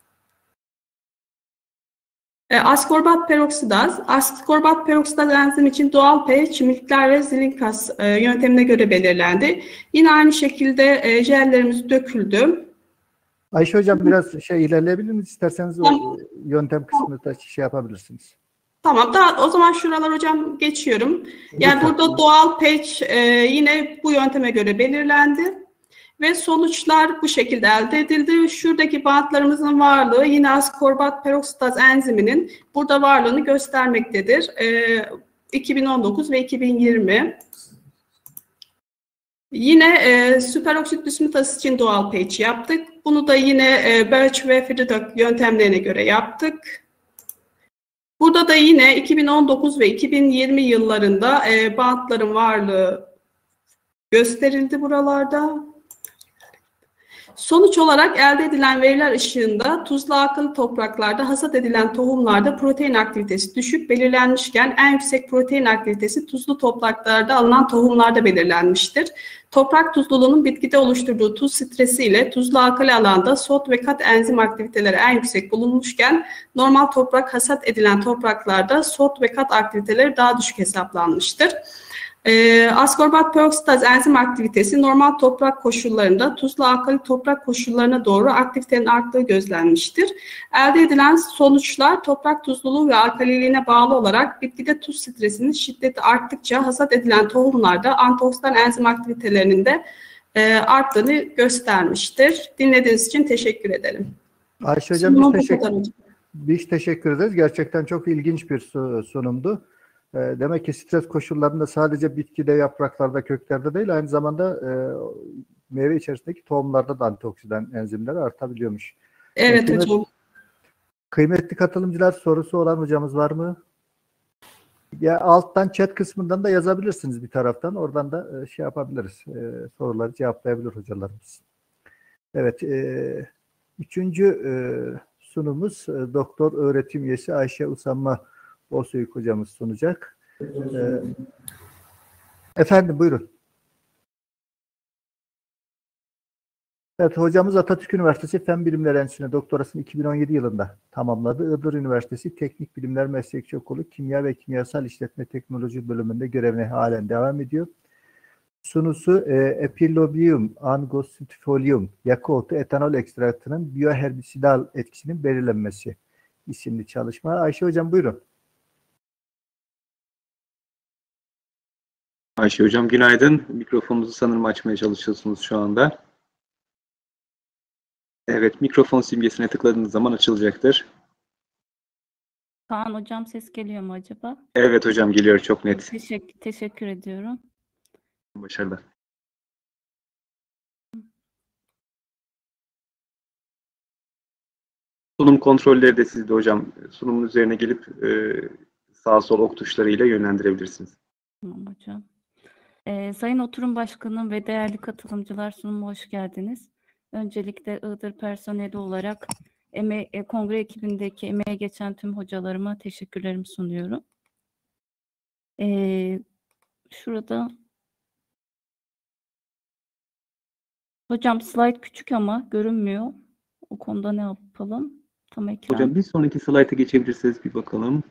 Askorbat peroksidaz, askorbat peroksidaz enzim için doğal pH, miltler ve Zilinkas e, yöntemine göre belirlendi. Yine aynı şekilde e, jellerimiz döküldü. Ayşe Hocam biraz şey ilerleyebilir misiniz? İsterseniz tamam. O yöntem kısmını da şey yapabilirsiniz. Tamam, daha o zaman şuralar hocam geçiyorum. Yani Lütfen. Burada doğal pH e, yine bu yönteme göre belirlendi. Ve sonuçlar bu şekilde elde edildi. Şuradaki bantlarımızın varlığı yine askorbat peroksidaz enziminin burada varlığını göstermektedir. Ee, iki bin on dokuz ve iki bin yirmi. Yine e, süperoksit bismutası için doğal patch yaptık. Bunu da yine e, Birch ve Friedrich yöntemlerine göre yaptık. Burada da yine iki bin on dokuz ve iki bin yirmi yıllarında e, bantların varlığı gösterildi buralarda. Sonuç olarak elde edilen veriler ışığında tuzlu akıllı topraklarda hasat edilen tohumlarda protein aktivitesi düşük belirlenmişken en yüksek protein aktivitesi tuzlu topraklarda alınan tohumlarda belirlenmiştir. Toprak tuzluluğunun bitkide oluşturduğu tuz stresi ile tuzlu alkali alanda sot ve kat enzim aktiviteleri en yüksek bulunmuşken normal toprak hasat edilen topraklarda sot ve kat aktiviteleri daha düşük hesaplanmıştır. E, askorbat peroksitaz enzim aktivitesi normal toprak koşullarında tuzlu alkali toprak koşullarına doğru aktivitenin arttığı gözlenmiştir. Elde edilen sonuçlar toprak tuzluluğu ve alkaliliğine bağlı olarak bitkide tuz stresinin şiddeti arttıkça hasat edilen tohumlarda antioksidan enzim aktivitelerinin de e, arttığını göstermiştir. Dinlediğiniz için teşekkür ederim. Ayşe Hocam biz teşekkür, biz teşekkür ederiz. Gerçekten çok ilginç bir sunumdu. Demek ki stres koşullarında sadece bitkide, yapraklarda, köklerde değil, aynı zamanda e, meyve içerisindeki tohumlarda da antioksidan enzimleri artabiliyormuş. Evet kıymet, hocam. Kıymetli katılımcılar, sorusu olan hocamız var mı? Ya alttan chat kısmından da yazabilirsiniz bir taraftan. Oradan da e, şey yapabiliriz. E, soruları cevaplayabilir hocalarımız. Evet. E, üçüncü e, sunumuz e, doktor öğretim üyesi Ayşe Usanma Bozüyük hocamız sunacak. Ee, efendim buyurun. Evet, hocamız Atatürk Üniversitesi Fen Bilimleri Enstitüsü'ne doktorasını iki bin on yedi yılında tamamladı. Iğdır Üniversitesi Teknik Bilimler Meslekçi Okulu Kimya ve Kimyasal İşletme Teknoloji bölümünde görevine halen devam ediyor. Sunusu e, Epilobium angustifolium yakı otu etanol ekstraktının biyoherbisidal etkisinin belirlenmesi isimli çalışma. Ayşe hocam buyurun. Ayşe Hocam günaydın. Mikrofonunuzu sanırım açmaya çalışıyorsunuz şu anda. Evet, mikrofon simgesine tıkladığınız zaman açılacaktır. Kaan Hocam ses geliyor mu acaba? Evet hocam geliyor, çok net. Teşekkür, teşekkür ediyorum. Başarılar. Sunum kontrolleri de sizde hocam. Sunumun üzerine gelip e, sağ sol ok tuşlarıyla yönlendirebilirsiniz. Tamam hocam. Ee, Sayın Oturum Başkanım ve değerli katılımcılar, sunuma hoş geldiniz. Öncelikle Iğdır personeli olarak eme e, kongre ekibindeki emeğe geçen tüm hocalarıma teşekkürlerimi sunuyorum. Ee, şurada hocam slide küçük ama görünmüyor. O konuda ne yapalım? Tam ekran. Hocam bir sonraki slayta geçebilirseniz bir bakalım.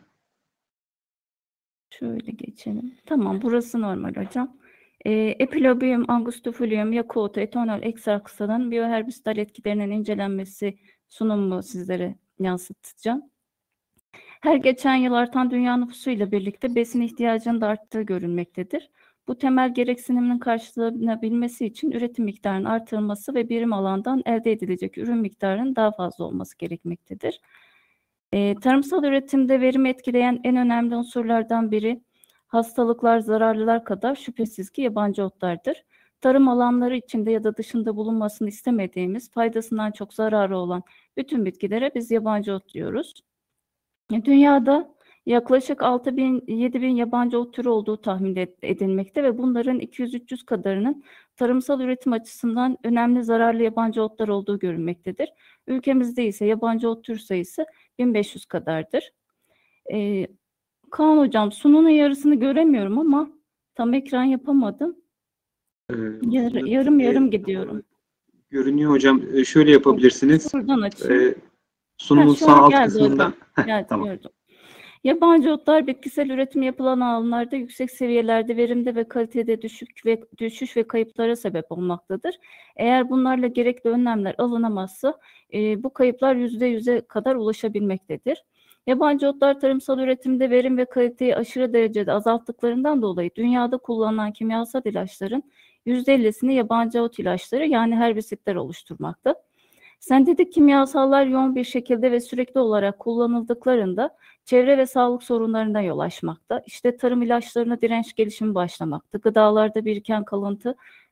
Şöyle geçelim. Tamam, burası normal hocam. E, Epilobium angustifolium yakı otu etanol ekstraksının biyoherbisidal etkilerinin incelenmesi sunumumu sizlere yansıtacağım. Her geçen yıl artan dünya nüfusuyla birlikte besin ihtiyacının da arttığı görülmektedir. Bu temel gereksinimin karşılanabilmesi için üretim miktarının artırılması ve birim alandan elde edilecek ürün miktarının daha fazla olması gerekmektedir. E, tarımsal üretimde verimi etkileyen en önemli unsurlardan biri hastalıklar, zararlılar kadar şüphesiz ki yabancı otlardır. Tarım alanları içinde ya da dışında bulunmasını istemediğimiz, faydasından çok zararı olan bütün bitkilere biz yabancı ot diyoruz. Dünyada yaklaşık altı bin yedi bin yabancı ot türü olduğu tahmin edilmekte ve bunların iki yüz üç yüz kadarının tarımsal üretim açısından önemli zararlı yabancı otlar olduğu görülmektedir. Ülkemizde ise yabancı ot tür sayısı bin beş yüz kadardır. Ee, Kaan Hocam sununun yarısını göremiyorum ama tam ekran yapamadım. Ee, Yar, yarım yarım gidiyorum. Görünüyor hocam. Ee, şöyle yapabilirsiniz. Şuradan açayım. Ee, sunumun Ha, sağ alt geldi kısmında. Heh, Geldi, tamam. gördüm. Yabancı otlar bitkisel üretim yapılan alanlarda yüksek seviyelerde verimde ve kalitede düşük ve düşüş ve kayıplara sebep olmaktadır. Eğer bunlarla gerekli önlemler alınamazsa e, bu kayıplar yüzde yüze kadar ulaşabilmektedir. Yabancı otlar tarımsal üretimde verim ve kaliteyi aşırı derecede azalttıklarından dolayı dünyada kullanılan kimyasal ilaçların yüzde ellisini yabancı ot ilaçları yani herbisitler oluşturmakta. Sentetik kimyasallar yoğun bir şekilde ve sürekli olarak kullanıldıklarında çevre ve sağlık sorunlarına yol açmakta. İşte tarım ilaçlarına direnç gelişimi başlamakta. Gıdalarda biriken kalıntı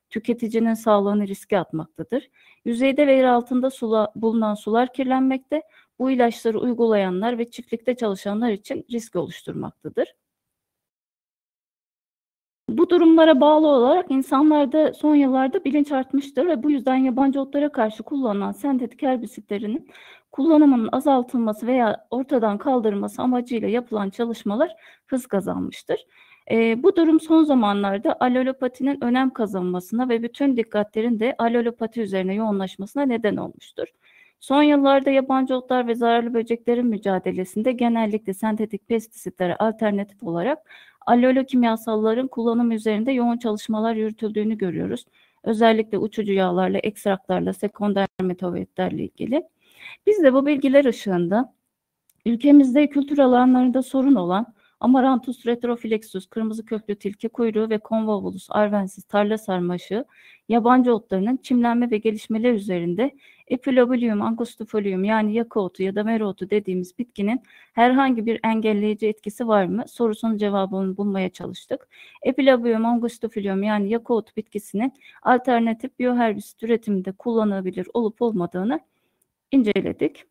tüketicinin sağlığını riske atmaktadır. Yüzeyde ve yer altında sula, bulunan sular kirlenmekte. Bu ilaçları uygulayanlar ve çiftlikte çalışanlar için risk oluşturmaktadır. Bu durumlara bağlı olarak insanlarda son yıllarda bilinç artmıştır ve bu yüzden yabancı otlara karşı kullanılan sentetik herbisitlerin kullanımının azaltılması veya ortadan kaldırılması amacıyla yapılan çalışmalar hız kazanmıştır. E, bu durum son zamanlarda alelopatinin önem kazanmasına ve bütün dikkatlerin de alelopati üzerine yoğunlaşmasına neden olmuştur. Son yıllarda yabancı otlar ve zararlı böceklerin mücadelesinde genellikle sentetik pestisitlere alternatif olarak aloe kimyasalların kullanımı üzerinde yoğun çalışmalar yürütüldüğünü görüyoruz. Özellikle uçucu yağlarla, ekstraklarla, sekonder metabolitlerle ilgili. Biz de bu bilgiler ışığında ülkemizde kültür alanlarında sorun olan Amaranthus retroflexus, kırmızı köklü tilki kuyruğu ve Convolvulus arvensis tarla sarmaşığı yabancı otlarının çimlenme ve gelişmeler üzerinde Epilobium angustifolium yani yaka otu ya da mero otu dediğimiz bitkinin herhangi bir engelleyici etkisi var mı sorusunun cevabını bulmaya çalıştık. Epilobium angustifolium yani yaka otu bitkisinin alternatif biyoherbisit üretiminde kullanılabilir olup olmadığını inceledik.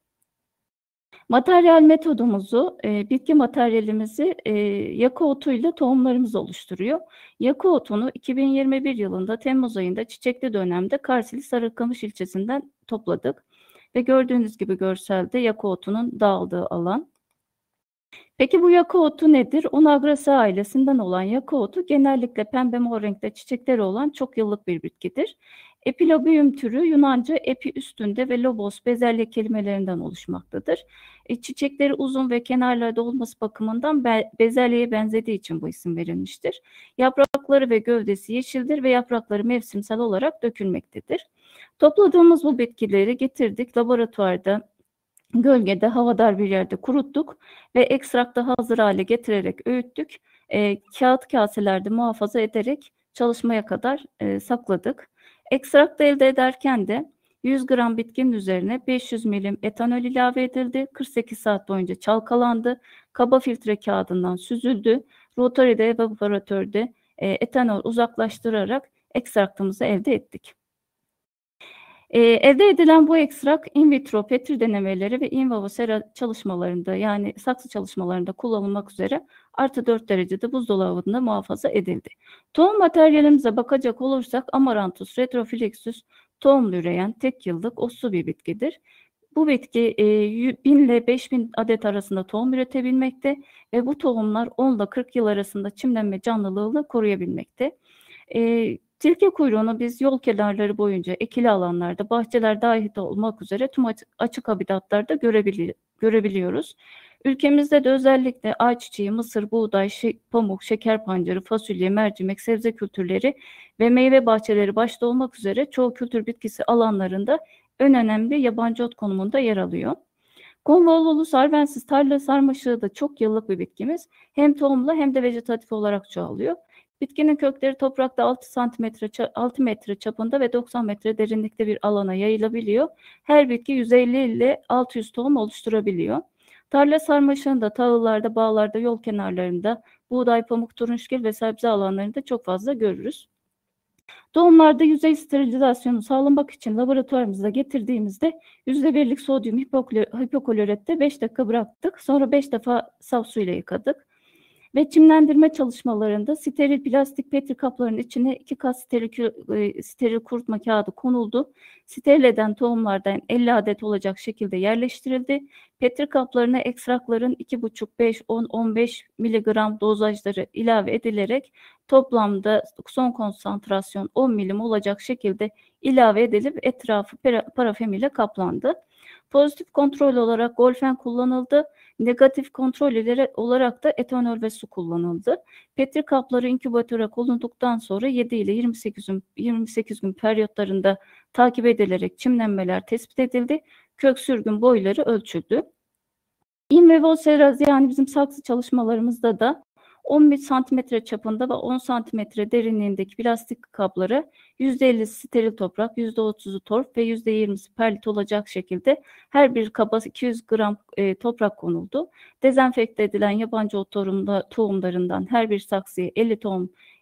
Materyal metodumuzu, e, bitki materyalimizi e, yaka otuyla tohumlarımız oluşturuyor. Yaka otunu iki bin yirmi bir yılında Temmuz ayında çiçekli dönemde Karsili Sarıkamış ilçesinden topladık. Ve gördüğünüz gibi görselde yaka otunun dağıldığı alan. Peki bu yaka otu nedir? Onagraceae ailesinden olan yaka otu genellikle pembe mor renkte çiçekleri olan çok yıllık bir bitkidir. Epilobium türü Yunanca epi üstünde ve lobos bezelye kelimelerinden oluşmaktadır. E, çiçekleri uzun ve kenarlarda olması bakımından be, bezelyeye benzediği için bu isim verilmiştir. Yaprakları ve gövdesi yeşildir ve yaprakları mevsimsel olarak dökülmektedir. Topladığımız bu bitkileri getirdik laboratuvarda, gölgede, havadar bir yerde kuruttuk ve ekstrakta hazır hale getirerek öğüttük. E, kağıt kaselerde muhafaza ederek çalışmaya kadar e, sakladık. Ekstrakta elde ederken de yüz gram bitkinin üzerine beş yüz milim etanol ilave edildi. kırk sekiz saat boyunca çalkalandı. Kaba filtre kağıdından süzüldü. Rotary'de, evaporatörde e, etanol uzaklaştırarak ekstraktımızı elde ettik. Ee, elde edilen bu ekstrak in vitro petri denemeleri ve in vivo sera çalışmalarında yani saksı çalışmalarında kullanılmak üzere artı dört derecede buzdolabında muhafaza edildi. Tohum materyalimize bakacak olursak Amaranthus retroflexus tohumlu üreyen tek yıllık otsu bir bitkidir. Bu bitki e, bin ile beş bin adet arasında tohum üretebilmekte ve bu tohumlar on ile kırk yıl arasında çimlenme canlılığını koruyabilmekte. E, Tilki kuyruğunu biz yol kenarları boyunca ekili alanlarda, bahçeler dahil olmak üzere tüm açık habitatlarda görebili görebiliyoruz. Ülkemizde de özellikle ayçiçeği, mısır, buğday, şe pamuk, şeker pancarı, fasulye, mercimek, sebze kültürleri ve meyve bahçeleri başta olmak üzere çoğu kültür bitkisi alanlarında en önemli yabancı ot konumunda yer alıyor. Convolvulus arvensis tarla sarmaşığı da çok yıllık bir bitkimiz. Hem tohumlu hem de vejetatif olarak çoğalıyor. Bitkinin kökleri toprakta altı santimetre, altı metre çapında ve doksan metre derinlikte bir alana yayılabiliyor. Her bitki yüz elli ile altı yüz tohum oluşturabiliyor. Tarla sarmaşığında, tahıllarda, bağlarda, yol kenarlarında, buğday, pamuk, turunçgil ve sebze alanlarında çok fazla görürüz. Tohumlarda yüzey sterilizasyonu sağlamak için laboratuvarımıza getirdiğimizde yüzde birlik sodyum hipoklorette beş dakika bıraktık. Sonra beş defa saf suyla yıkadık. Ve çimlendirme çalışmalarında steril plastik petri kaplarının içine iki kat steril, e, steril kurutma kağıdı konuldu. Steril eden tohumlardan elli adet olacak şekilde yerleştirildi. Petri kaplarına ekstrakların iki buçuk, beş, on, on beş miligram dozajları ilave edilerek toplamda son konsantrasyon on milim olacak şekilde ilave edilip etrafı parafem ile kaplandı. Pozitif kontrol olarak golfen kullanıldı. Negatif kontrol olarak da etanol ve su kullanıldı. Petri kapları inkübatöre konuldıktan sonra yedi ile yirmi sekiz gün, yirmi sekiz gün periyotlarında takip edilerek çimlenmeler tespit edildi. Kök sürgün boyları ölçüldü. In vivo sera yani bizim saksı çalışmalarımızda da on bir santimetre çapında ve on santimetre derinliğindeki plastik kapları yüzde ellisi steril toprak, yüzde otuzu torf ve yüzde yirmisi perlit olacak şekilde her bir kaba iki yüz gram e, toprak konuldu. Dezenfekte edilen yabancı ot tohumlarından her bir saksıya elli tohum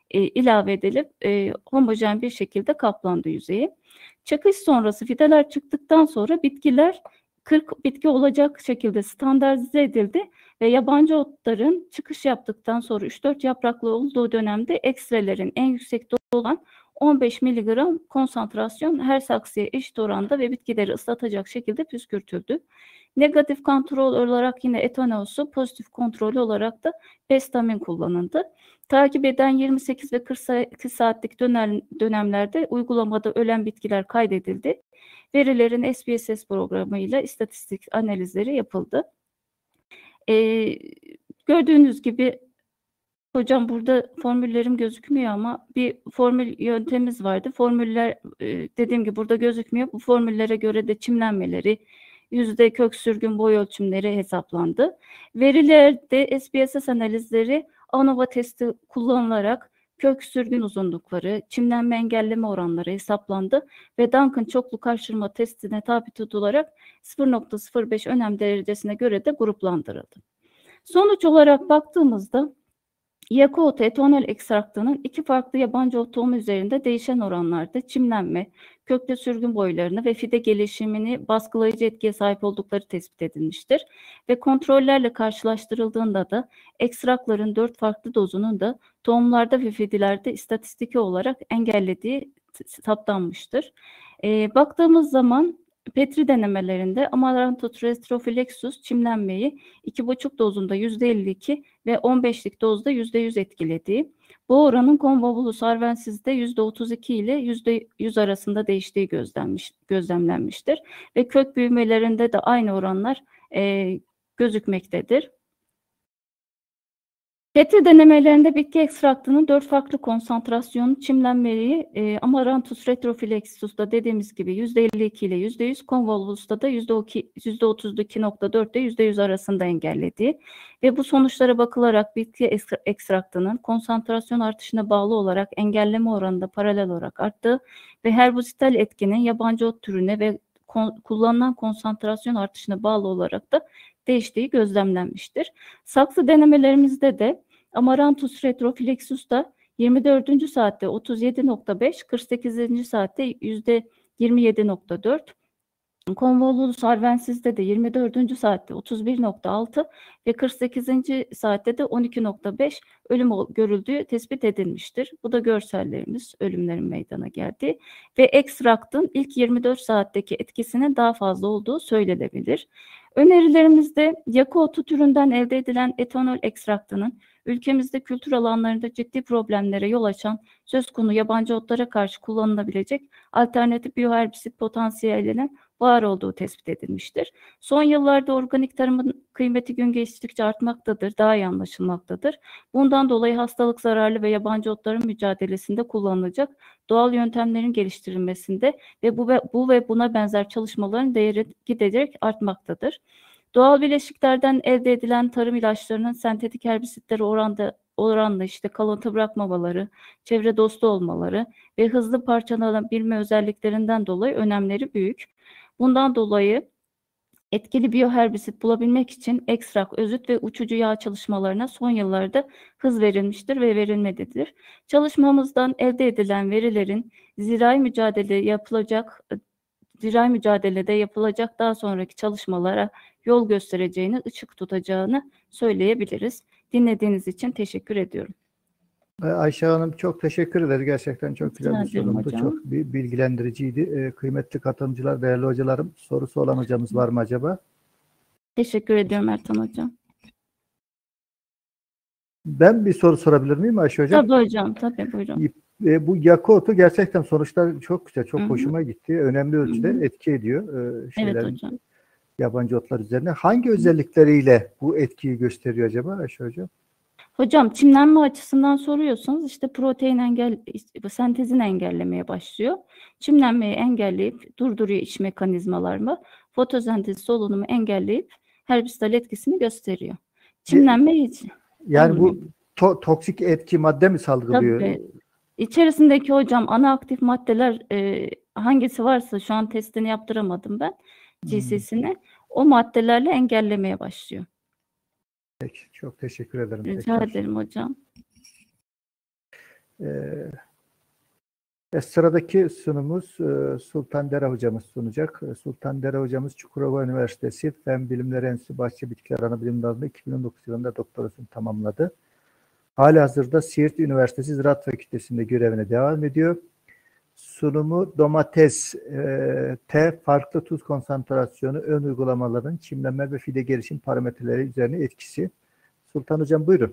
e, ilave edilip e, homojen bir şekilde kaplandı yüzeyi. Çakış sonrası fideler çıktıktan sonra bitkiler kırk bitki olacak şekilde standartize edildi ve yabancı otların çıkış yaptıktan sonra üç dört yapraklı olduğu dönemde ekstrelerin en yüksekte olan on beş miligram konsantrasyon her saksıya eşit oranda ve bitkileri ıslatacak şekilde püskürtüldü. Negatif kontrol olarak yine etanolsu, pozitif kontrolü olarak da bestamin kullanıldı. Takip eden yirmi sekiz ve kırk iki saatlik dönem, dönemlerde uygulamada ölen bitkiler kaydedildi. Verilerin S P S S programıyla istatistik analizleri yapıldı. Ee, gördüğünüz gibi hocam burada formüllerim gözükmüyor ama bir formül yöntemimiz vardı. Formüller e, dediğim gibi burada gözükmüyor. Bu formüllere göre de çimlenmeleri, yüzde kök sürgün boy ölçümleri hesaplandı. Verilerde S P S S analizleri ANOVA testi kullanılarak kök sürgün uzunlukları, çimlenme engelleme oranları hesaplandı ve Duncan çoklu karşılama testine tabi tutularak sıfır nokta sıfır beş önem derecesine göre de gruplandırıldı. Sonuç olarak baktığımızda Yakuot etanol ekstraktının iki farklı yabancı ot tohumu üzerinde değişen oranlarda çimlenme, kökte sürgün boylarını ve fide gelişimini baskılayıcı etkiye sahip oldukları tespit edilmiştir. Ve kontrollerle karşılaştırıldığında da ekstrakların dört farklı dozunun da tohumlarda ve fidelerde istatistiki olarak engellediği saptanmıştır. E, baktığımız zaman Petri denemelerinde Amaranthus retroflexus çimlenmeyi iki buçuk dozunda yüzde elli iki ve on beşlik dozda yüzde yüz etkilediği, bu oranın Convolvulus arvensis'de yüzde otuz iki ile yüzde yüz arasında değiştiği gözlenmiş, gözlemlenmiştir. Ve kök büyümelerinde de aynı oranlar e, gözükmektedir. Petri denemelerinde bitki ekstraktının dört farklı konsantrasyonu çimlenmeyi e, Amaranthus retroflexus'ta dediğimiz gibi yüzde elli iki ile yüzde yüz, Convolvulus'ta da yüzde otuz iki nokta dört ile yüzde yüz arasında engellediği ve bu sonuçlara bakılarak bitki ekstraktının konsantrasyon artışına bağlı olarak engelleme oranında paralel olarak arttığı ve herbusital etkinin yabancı ot türüne ve kon, kullanılan konsantrasyon artışına bağlı olarak da değiştiği gözlemlenmiştir. Saksı denemelerimizde de Amaranthus retroflexus'ta yirmi dördüncü saatte otuz yedi nokta beş, kırk sekizinci saatte yüzde yirmi yedi nokta dört, Convolvulus arvensis'te de yirmi dördüncü saatte otuz bir nokta altı ve kırk sekizinci saatte de on iki nokta beş ölüm görüldüğü tespit edilmiştir. Bu da görsellerimiz, ölümlerin meydana geldiği ve ekstraktın ilk yirmi dört saatteki etkisinin daha fazla olduğu söylenebilir. Önerilerimizde Yakuot türünden elde edilen etanol ekstraktının ülkemizde kültür alanlarında ciddi problemlere yol açan söz konusu yabancı otlara karşı kullanılabilecek alternatif biyoherbisit potansiyelinin var olduğu tespit edilmiştir. Son yıllarda organik tarımın kıymeti gün geçtikçe artmaktadır, daha iyi anlaşılmaktadır. Bundan dolayı hastalık zararlı ve yabancı otların mücadelesinde kullanılacak doğal yöntemlerin geliştirilmesinde ve bu ve, bu ve buna benzer çalışmaların değeri giderek artmaktadır. Doğal bileşiklerden elde edilen tarım ilaçlarının sentetik herbisitlere oranda, oranla işte kalıntı bırakmamaları, çevre dostu olmaları ve hızlı parçalanabilme özelliklerinden dolayı önemleri büyük. Bundan dolayı etkili biyoherbisit bulabilmek için ekstrak, özüt ve uçucu yağ çalışmalarına son yıllarda hız verilmiştir ve verilmektedir. Çalışmamızdan elde edilen verilerin zirai mücadele yapılacak zirai mücadelede yapılacak daha sonraki çalışmalara yol göstereceğini, ışık tutacağını söyleyebiliriz. Dinlediğiniz için teşekkür ediyorum. Ayşe Hanım çok teşekkür ederiz. Gerçekten çok güzel bir sunumdu. Çok bilgilendiriciydi. Kıymetli katılımcılar, değerli hocalarım, sorusu olan hocamız var mı acaba? Teşekkür ediyorum Ertan Hocam. Ben bir soru sorabilir miyim Ayşe Hocam? Tabii hocam, tabii buyurun. Bu Yakuot'u gerçekten sonuçlar çok güzel, çok Hı-hı. hoşuma gitti. Önemli ölçüde Hı-hı. etki ediyor. Şeyler, evet hocam. Yabancı otlar üzerine. Hangi özellikleriyle bu etkiyi gösteriyor acaba Ayşe Hocam? Hocam çimlenme açısından soruyorsanız işte protein engel işte, sentezini engellemeye başlıyor. Çimlenmeyi engelleyip durduruyor iç mekanizmalarını. Fotosentez solunumu engelleyip herbisital etkisini gösteriyor. Çimlenme hiç. Yani bu to- toksik etki madde mi salgılıyor? Tabii. İçerisindeki hocam ana aktif maddeler e, hangisi varsa şu an testini yaptıramadım ben G C S'ine. Hmm. O maddelerle engellemeye başlıyor. Peki, çok teşekkür ederim. Rica tekrar. ederim hocam. Ee, e, sıradaki sunumuz e, Sultan Dere hocamız sunacak. E, Sultan Dere hocamız Çukurova Üniversitesi Fen Bilimleri Enstitüsü Bahçe Bitkiler Anabilim Dalı'nda iki bin on dokuz yılında doktorasını tamamladı. Halihazırda Siirt Üniversitesi Ziraat Fakültesi'nde görevine devam ediyor. Sunumu domates, e, te farklı tuz konsantrasyonu, ön uygulamaların çimlenme ve fide gelişim parametreleri üzerine etkisi. Sultan hocam buyurun.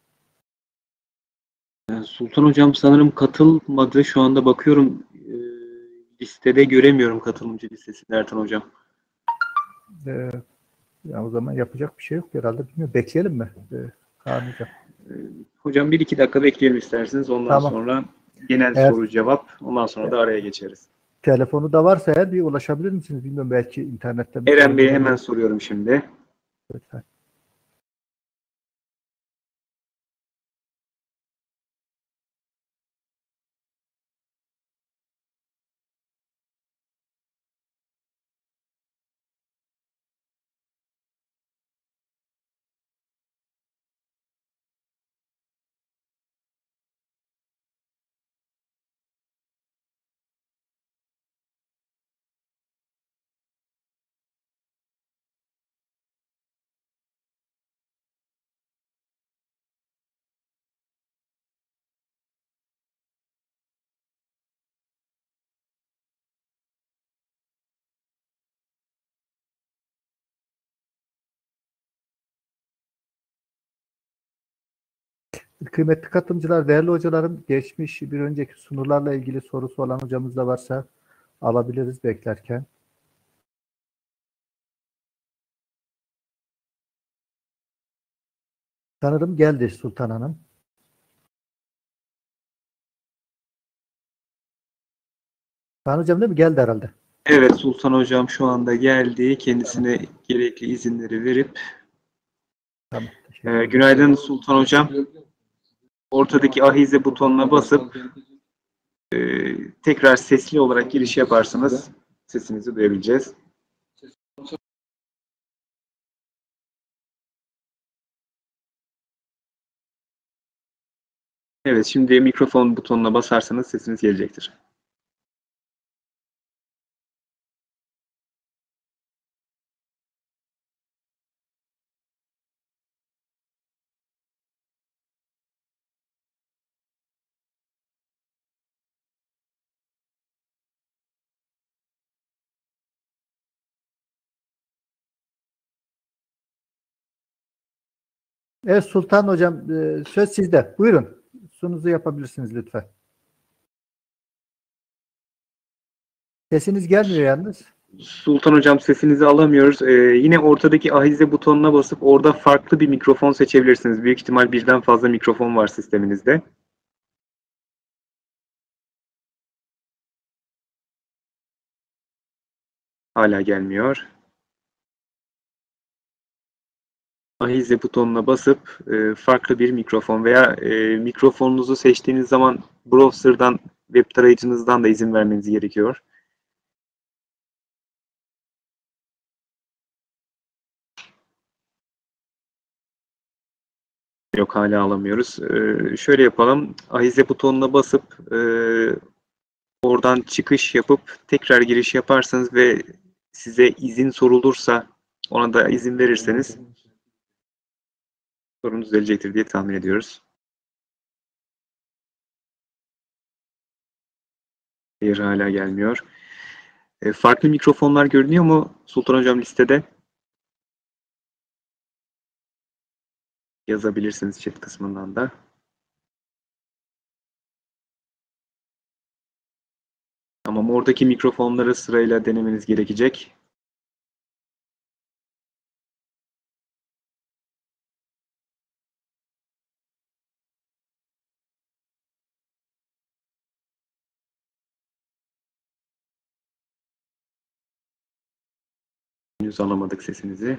Sultan hocam sanırım katılmadı. Şu anda bakıyorum e, listede göremiyorum katılımcı listesini Ertan hocam. E, ya o zaman yapacak bir şey yok herhalde. Bilmiyorum. Bekleyelim mi? E, Kaan hocam. E, hocam bir iki dakika bekleyelim isterseniz. Ondan Tamam. sonra genel Eğer, soru cevap. Ondan sonra da araya geçeriz. Telefonu da varsa eğer bir ulaşabilir misiniz? Bilmiyorum, belki internette. Eren Bey'e hemen soruyorum şimdi. Lütfen. Kıymetli katılımcılar, değerli hocalarım, geçmiş bir önceki sunularla ilgili sorusu olan hocamız da varsa alabiliriz beklerken. Sanırım geldi Sultan Hanım. Sultan hocam değil mi? Geldi herhalde. Evet, Sultan hocam şu anda geldi. Kendisine gerekli izinleri verip. Tamam. Ee, günaydın Sultan hocam. Ortadaki ahize butonuna basıp e, tekrar sesli olarak giriş yaparsanız sesinizi duyabileceğiz. Evet, şimdi mikrofon butonuna basarsanız sesiniz gelecektir. Evet Sultan hocam, söz sizde. Buyurun. Sununuzu yapabilirsiniz lütfen. Sesiniz gelmiyor yalnız. Sultan hocam sesinizi alamıyoruz. Ee, yine ortadaki ahize butonuna basıp orada farklı bir mikrofon seçebilirsiniz. Büyük ihtimal birden fazla mikrofon var sisteminizde. Hala gelmiyor. Ahize butonuna basıp e, farklı bir mikrofon veya e, mikrofonunuzu seçtiğiniz zaman browser'dan, web tarayıcınızdan da izin vermeniz gerekiyor. Yok, hala alamıyoruz. Ee, şöyle yapalım. Ahize butonuna basıp e, oradan çıkış yapıp tekrar giriş yaparsanız ve size izin sorulursa ona da izin verirseniz sorun düzelecektir diye tahmin ediyoruz. Hayır, hala gelmiyor. E, farklı mikrofonlar görünüyor mu Sultan hocam listede? Yazabilirsiniz chat kısmından da. Tamam, oradaki mikrofonları sırayla denemeniz gerekecek. Henüz alamadık sesinizi.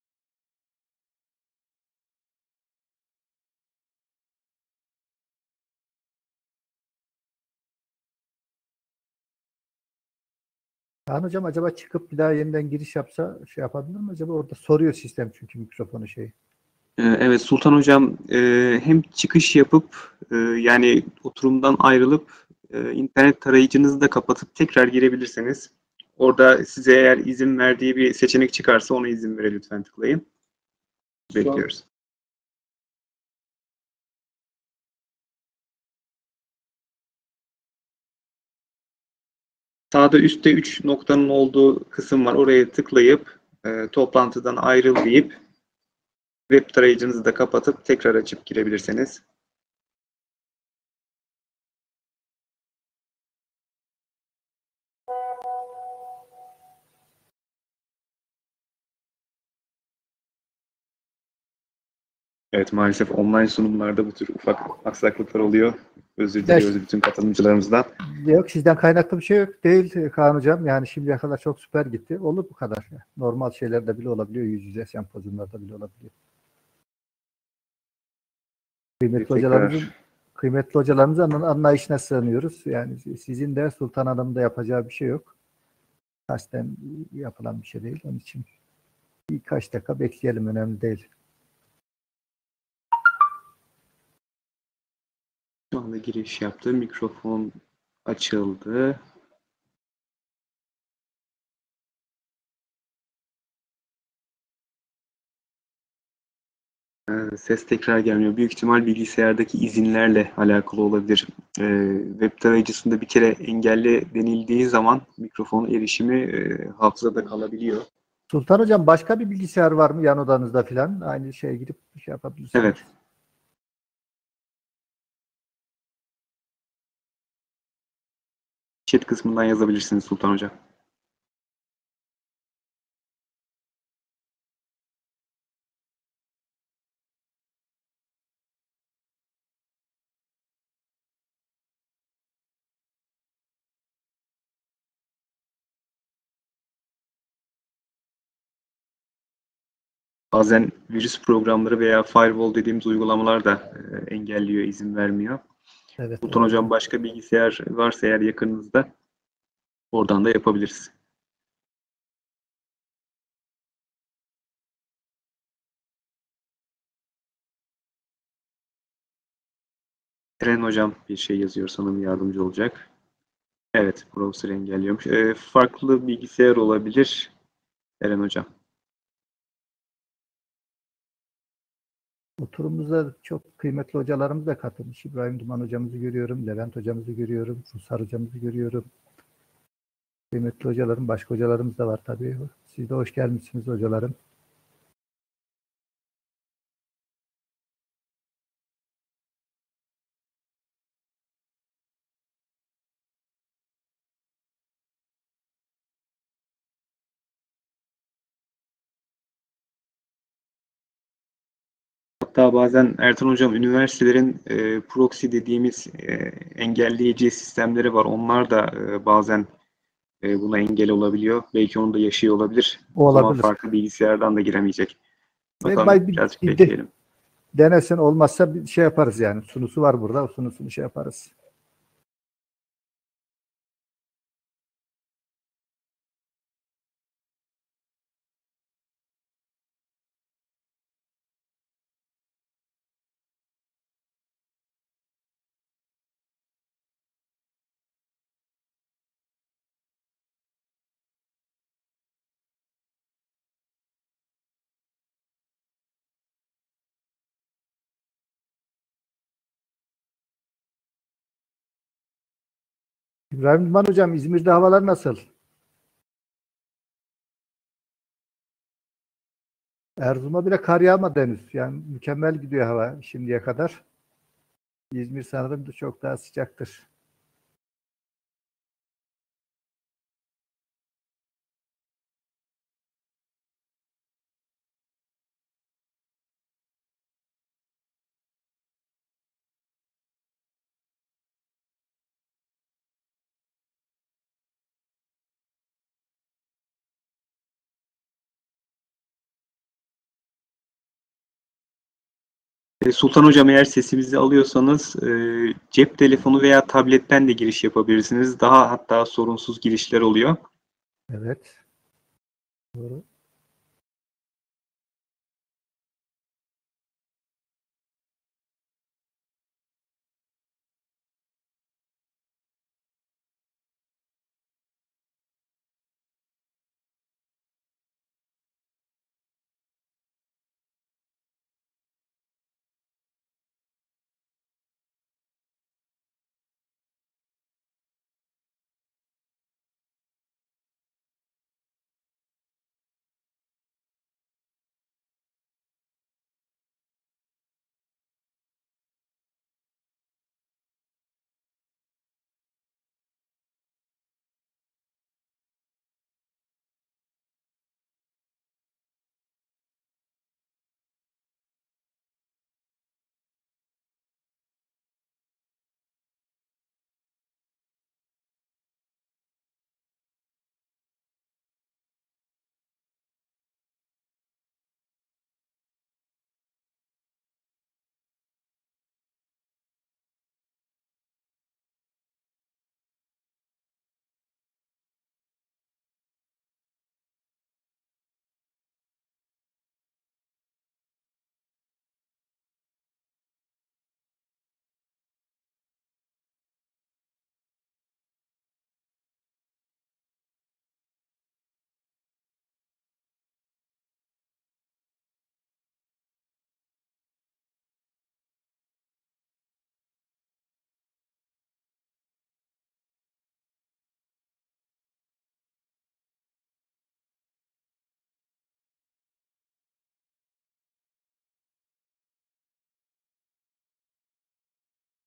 Kaan hocam acaba çıkıp bir daha yeniden giriş yapsa şey yapabilir mi acaba? Orada soruyor sistem çünkü mikrofonu şey. Ee, Evet Sultan Hocam, e, hem çıkış yapıp e, yani oturumdan ayrılıp e, internet tarayıcınızı da kapatıp tekrar girebilirsiniz. Orada size eğer izin verdiği bir seçenek çıkarsa ona izin vere lütfen tıklayın. Bekliyoruz. Sağda üstte üç noktanın olduğu kısım var. Oraya tıklayıp e, toplantıdan ayrıl deyip web tarayıcınızı da kapatıp tekrar açıp girebilirsiniz. Evet, maalesef online sunumlarda bu tür ufak aksaklıklar oluyor. Özür diliyoruz bütün katılımcılarımızdan. Yok, sizden kaynaklı bir şey yok değil Kaan Hocam. Yani şimdiye kadar çok süper gitti. Olur bu kadar. Normal şeylerde bile olabiliyor. Yüz yüze sempozyumlarda bile olabiliyor. Kıymetli Tekrar. hocalarımızın kıymetli hocalarımızın anlayışına sığınıyoruz. Yani sizin de Sultan Hanım'ın da yapacağı bir şey yok. Kasten yapılan bir şey değil. Onun için birkaç dakika bekleyelim. Önemli değil. Şu anda giriş yaptı. Mikrofon açıldı. Ee, Ses tekrar gelmiyor. Büyük ihtimal bilgisayardaki izinlerle alakalı olabilir. Ee, web tarayıcısında bir kere engelli denildiği zaman mikrofon erişimi e, hafızada kalabiliyor. Sultan Hocam, başka bir bilgisayar var mı yan odanızda filan? Aynı şeye girip bir şey yapabilirsiniz. Evet. Chat kısmından yazabilirsiniz Sultan Hocam. Bazen virüs programları veya firewall dediğimiz uygulamalar da e, engelliyor, izin vermiyor. Evet, Sultan evet. Hocam, başka bilgisayar varsa eğer yakınınızda oradan da yapabiliriz. Eren Hocam bir şey yazıyor, sanırım yardımcı olacak. Evet, browser engelliyormuş. E, farklı bilgisayar olabilir Eren Hocam. Oturumumuza çok kıymetli hocalarımız da katılmış. İbrahim Duman hocamızı görüyorum, Levent hocamızı görüyorum, Rusar hocamızı görüyorum. Kıymetli hocalarım, başka hocalarımız da var tabii. Siz de hoş gelmişsiniz hocalarım. Hatta bazen Ertan Hocam, üniversitelerin e, proxy dediğimiz e, engelleyici sistemleri var. Onlar da e, bazen e, buna engel olabiliyor. Belki onu da yaşıyor olabilir. O O zaman olabilir. farklı bilgisayardan da giremeyecek. Ve Bakalım, bir, birazcık bir de, bekleyelim. denesin, olmazsa bir şey yaparız yani. Sunusu var burada. O sunusunu şey yaparız. İbrahim Duman hocam, İzmir'de havalar nasıl? Erzurum'a bile kar yağmadı henüz. Yani mükemmel gidiyor hava şimdiye kadar. İzmir sanırım da çok daha sıcaktır. E, Sultan Hocam, eğer sesimizi alıyorsanız e, cep telefonu veya tabletten de giriş yapabilirsiniz. Daha hatta sorunsuz girişler oluyor. Evet. Doğru.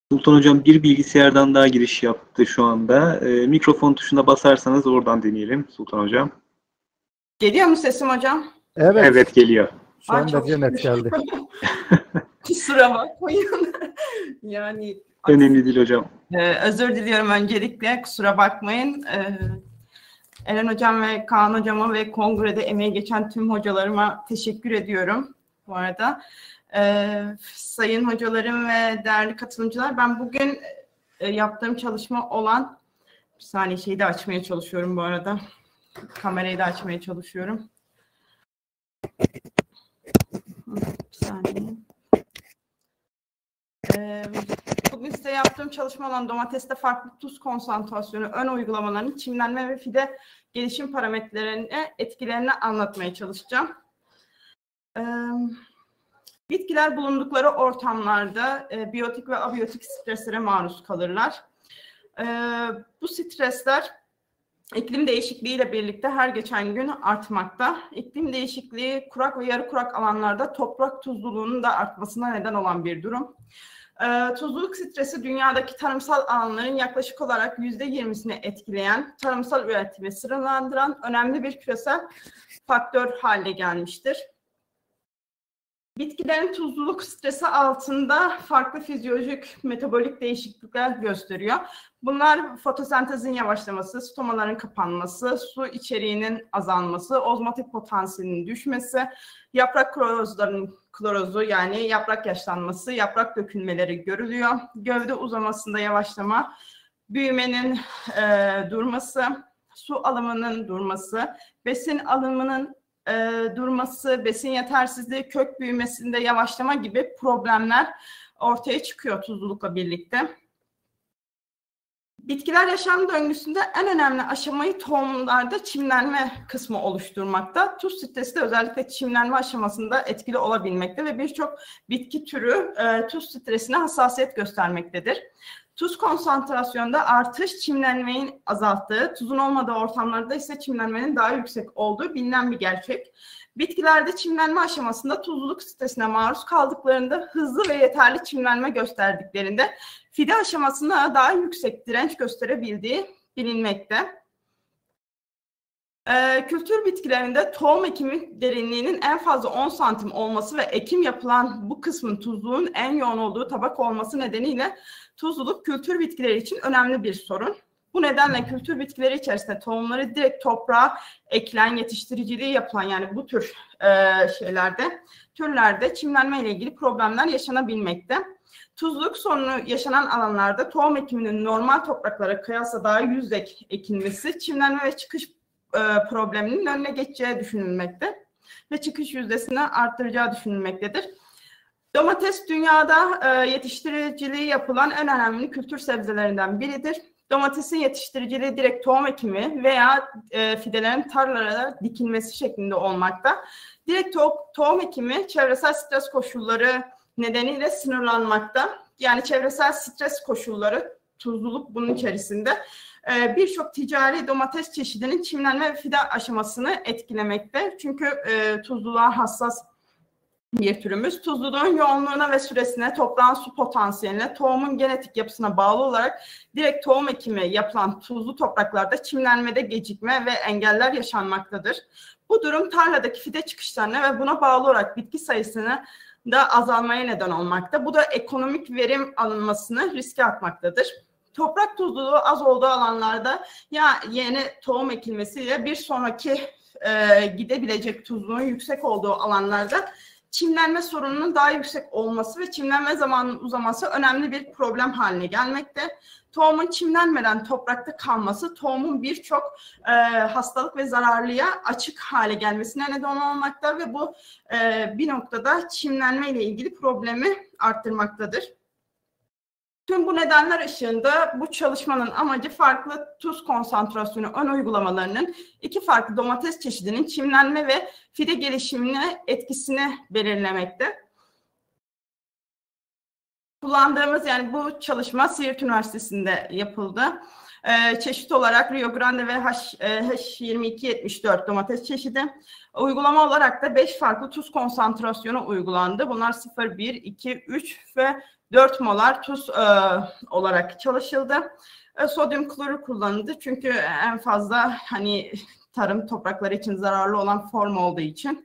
Sultan Hocam bir bilgisayardan daha giriş yaptı şu anda. E, mikrofon tuşuna basarsanız oradan deneyelim Sultan Hocam. Geliyor mu sesim hocam? Evet. Evet geliyor. Şu Ay, anda çok net şükür. geldi. Kusura bakmayın. Yani Önemli değil hocam. Ee, özür diliyorum öncelikle, kusura bakmayın. Ee, Eren Hocam ve Kaan Hocama ve kongrede emeği geçen tüm hocalarıma teşekkür ediyorum bu arada. Ee, sayın hocalarım ve değerli katılımcılar, ben bugün e, yaptığım çalışma olan, bir saniye şeyi de açmaya çalışıyorum bu arada. Kamerayı da açmaya çalışıyorum. Bir saniye. Ee, bugün size yaptığım çalışma olan domateste farklı tuz konsantrasyonu ön uygulamalarının çimlenme ve fide gelişim parametrelerine etkilerini anlatmaya çalışacağım. Ee, bitkiler bulundukları ortamlarda e, biyotik ve abiyotik streslere maruz kalırlar. Ee, bu stresler iklim değişikliğiyle birlikte her geçen gün artmakta. İklim değişikliği kurak ve yarı kurak alanlarda toprak tuzluluğunun da artmasına neden olan bir durum. Ee, tuzluluk stresi dünyadaki tarımsal alanların yaklaşık olarak yüzde yirmisini etkileyen, tarımsal üretimi sınırlandıran önemli bir küresel faktör haline gelmiştir. Bitkilerin tuzluluk stresi altında farklı fizyolojik, metabolik değişiklikler gösteriyor. Bunlar fotosentezin yavaşlaması, stomaların kapanması, su içeriğinin azalması, ozmotik potansiyelinin düşmesi, yaprak klorozlarının klorozu yani yaprak yaşlanması, yaprak dökülmeleri görülüyor. Gövde uzamasında yavaşlama, büyümenin e, durması, su alımının durması, besin alımının E, durması, besin yetersizliği, kök büyümesinde yavaşlama gibi problemler ortaya çıkıyor tuzlulukla birlikte. Bitkiler yaşam döngüsünde en önemli aşamayı tohumlarda çimlenme kısmı oluşturmakta. Tuz stresi de özellikle çimlenme aşamasında etkili olabilmekte ve birçok bitki türü e, tuz stresine hassasiyet göstermektedir. Tuz konsantrasyonda artış çimlenmeyi azalttığı, tuzun olmadığı ortamlarda ise çimlenmenin daha yüksek olduğu bilinen bir gerçek. Bitkilerde çimlenme aşamasında tuzluluk stresine maruz kaldıklarında hızlı ve yeterli çimlenme gösterdiklerinde fide aşamasında daha yüksek direnç gösterebildiği bilinmekte. Ee, kültür bitkilerinde tohum ekimi derinliğinin en fazla on santim olması ve ekim yapılan bu kısmın tuzluğun en yoğun olduğu tabak olması nedeniyle tuzluluk kültür bitkileri için önemli bir sorun. Bu nedenle kültür bitkileri içerisinde tohumları direkt toprağa ekilen, yetiştiriciliği yapılan yani bu tür e, şeylerde, türlerde çimlenme ile ilgili problemler yaşanabilmekte. Tuzluluk sorunu yaşanan alanlarda tohum ekiminin normal topraklara kıyasla daha yüzey ekilmesi, çimlenme ve çıkış e, probleminin önüne geçeceği düşünülmekte ve çıkış yüzdesini arttıracağı düşünülmektedir. Domates dünyada e, yetiştiriciliği yapılan en önemli kültür sebzelerinden biridir. Domatesin yetiştiriciliği direkt tohum ekimi veya e, fidelerin tarlalara dikilmesi şeklinde olmakta. Direkt to tohum ekimi çevresel stres koşulları nedeniyle sınırlanmakta. Yani çevresel stres koşulları, tuzluluk bunun içerisinde e, birçok ticari domates çeşidinin çimlenme ve fide aşamasını etkilemekte. Çünkü e, tuzluluğa hassas bir türümüz. Tuzluluğun yoğunluğuna ve süresine, toprağın su potansiyeline, tohumun genetik yapısına bağlı olarak direkt tohum ekimi yapılan tuzlu topraklarda çimlenmede gecikme ve engeller yaşanmaktadır. Bu durum tarladaki fide çıkışlarına ve buna bağlı olarak bitki sayısını da azalmaya neden olmakta. Bu da ekonomik verim alınmasını riske atmaktadır. Toprak tuzluluğu az olduğu alanlarda ya yeni tohum ekilmesiyle bir sonraki e, gidebilecek tuzluluğun yüksek olduğu alanlarda çimlenme sorununun daha yüksek olması ve çimlenme zamanının uzaması önemli bir problem haline gelmekte. Tohumun çimlenmeden toprakta kalması tohumun birçok e, hastalık ve zararlıya açık hale gelmesine neden olmakta ve bu e, bir noktada çimlenme ile ilgili problemi arttırmaktadır. Tüm bu nedenler ışığında bu çalışmanın amacı farklı tuz konsantrasyonu ön uygulamalarının iki farklı domates çeşidinin çimlenme ve fide gelişimine etkisini belirlemekte. Kullandığımız yani bu çalışma Siirt Üniversitesi'nde yapıldı. E, çeşit olarak Rio Grande ve H, e, H yirmi iki yetmiş dört domates çeşidi. Uygulama olarak da beş farklı tuz konsantrasyonu uygulandı. Bunlar sıfır, bir, iki, üç ve dört molar tuz e, olarak çalışıldı. E, sodyum klorür kullanıldı çünkü en fazla hani tarım toprakları için zararlı olan form olduğu için.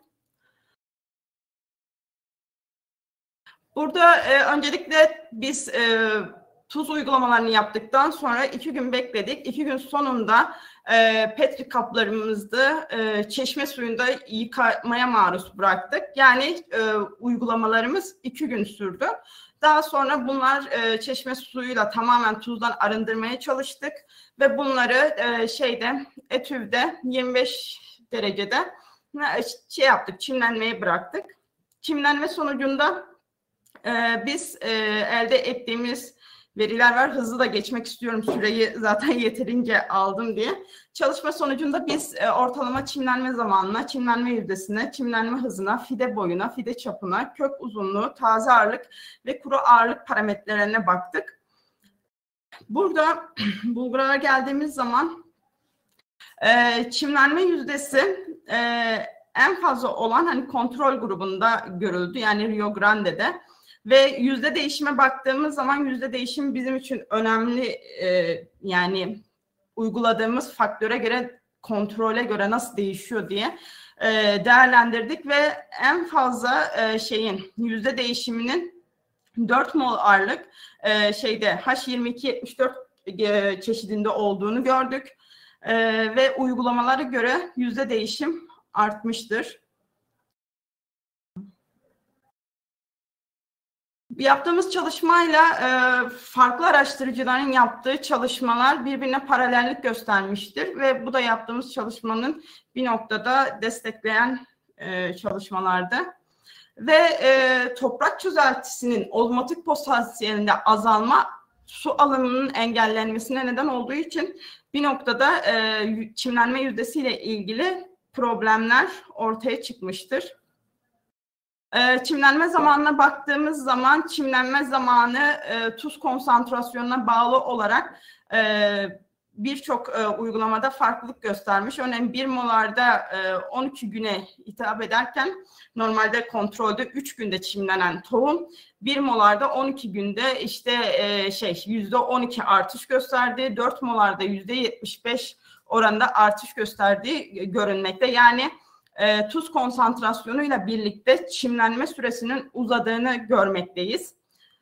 Burada e, öncelikle biz e, tuz uygulamalarını yaptıktan sonra iki gün bekledik. İki gün sonunda e, petri kaplarımızda e, çeşme suyunda yıkamaya maruz bıraktık. Yani e, uygulamalarımız iki gün sürdü. Daha sonra bunlar e, çeşme suyuyla tamamen tuzdan arındırmaya çalıştık ve bunları e, şeyde etüvde yirmi beş derecede e, şey yaptık, çimlenmeye bıraktık. Çimlenme sonucunda e, biz e, elde ettiğimiz veriler var. Hızlı da geçmek istiyorum. Süreyi zaten yeterince aldım diye. Çalışma sonucunda biz e, ortalama çimlenme zamanına, çimlenme yüzdesine, çimlenme hızına, fide boyuna, fide çapına, kök uzunluğu, taze ağırlık ve kuru ağırlık parametrelerine baktık. Burada bulgurlara geldiğimiz zaman e, çimlenme yüzdesi e, en fazla olan hani kontrol grubunda görüldü. Yani Rio Grande'de. Ve yüzde değişime baktığımız zaman yüzde değişim bizim için önemli, e, yani uyguladığımız faktöre göre, kontrole göre nasıl değişiyor diye e, değerlendirdik ve en fazla e, şeyin yüzde değişiminin dört mol ağırlık e, şeyde H yirmi iki yetmiş dört e, çeşidinde olduğunu gördük e, ve uygulamalara göre yüzde değişim artmıştır. Yaptığımız çalışmayla e, farklı araştırıcıların yaptığı çalışmalar birbirine paralellik göstermiştir ve bu da yaptığımız çalışmanın bir noktada destekleyen e, çalışmalardı. Ve e, toprak çözeltisinin ozmotik potansiyelinde azalma su alımının engellenmesine neden olduğu için bir noktada e, çimlenme yüzdesiyle ilgili problemler ortaya çıkmıştır. Çimlenme zamanına baktığımız zaman çimlenme zamanı e, tuz konsantrasyonuna bağlı olarak e, birçok e, uygulamada farklılık göstermiş. Örneğin bir molarda e, on iki güne hitap ederken normalde kontrolde üç günde çimlenen tohum bir molarda on iki günde işte e, şey yüzde on iki artış gösterdi. dört molarda yüzde yetmiş beş oranında artış gösterdiği görünmekte. Yani E, tuz konsantrasyonuyla birlikte çimlenme süresinin uzadığını görmekteyiz.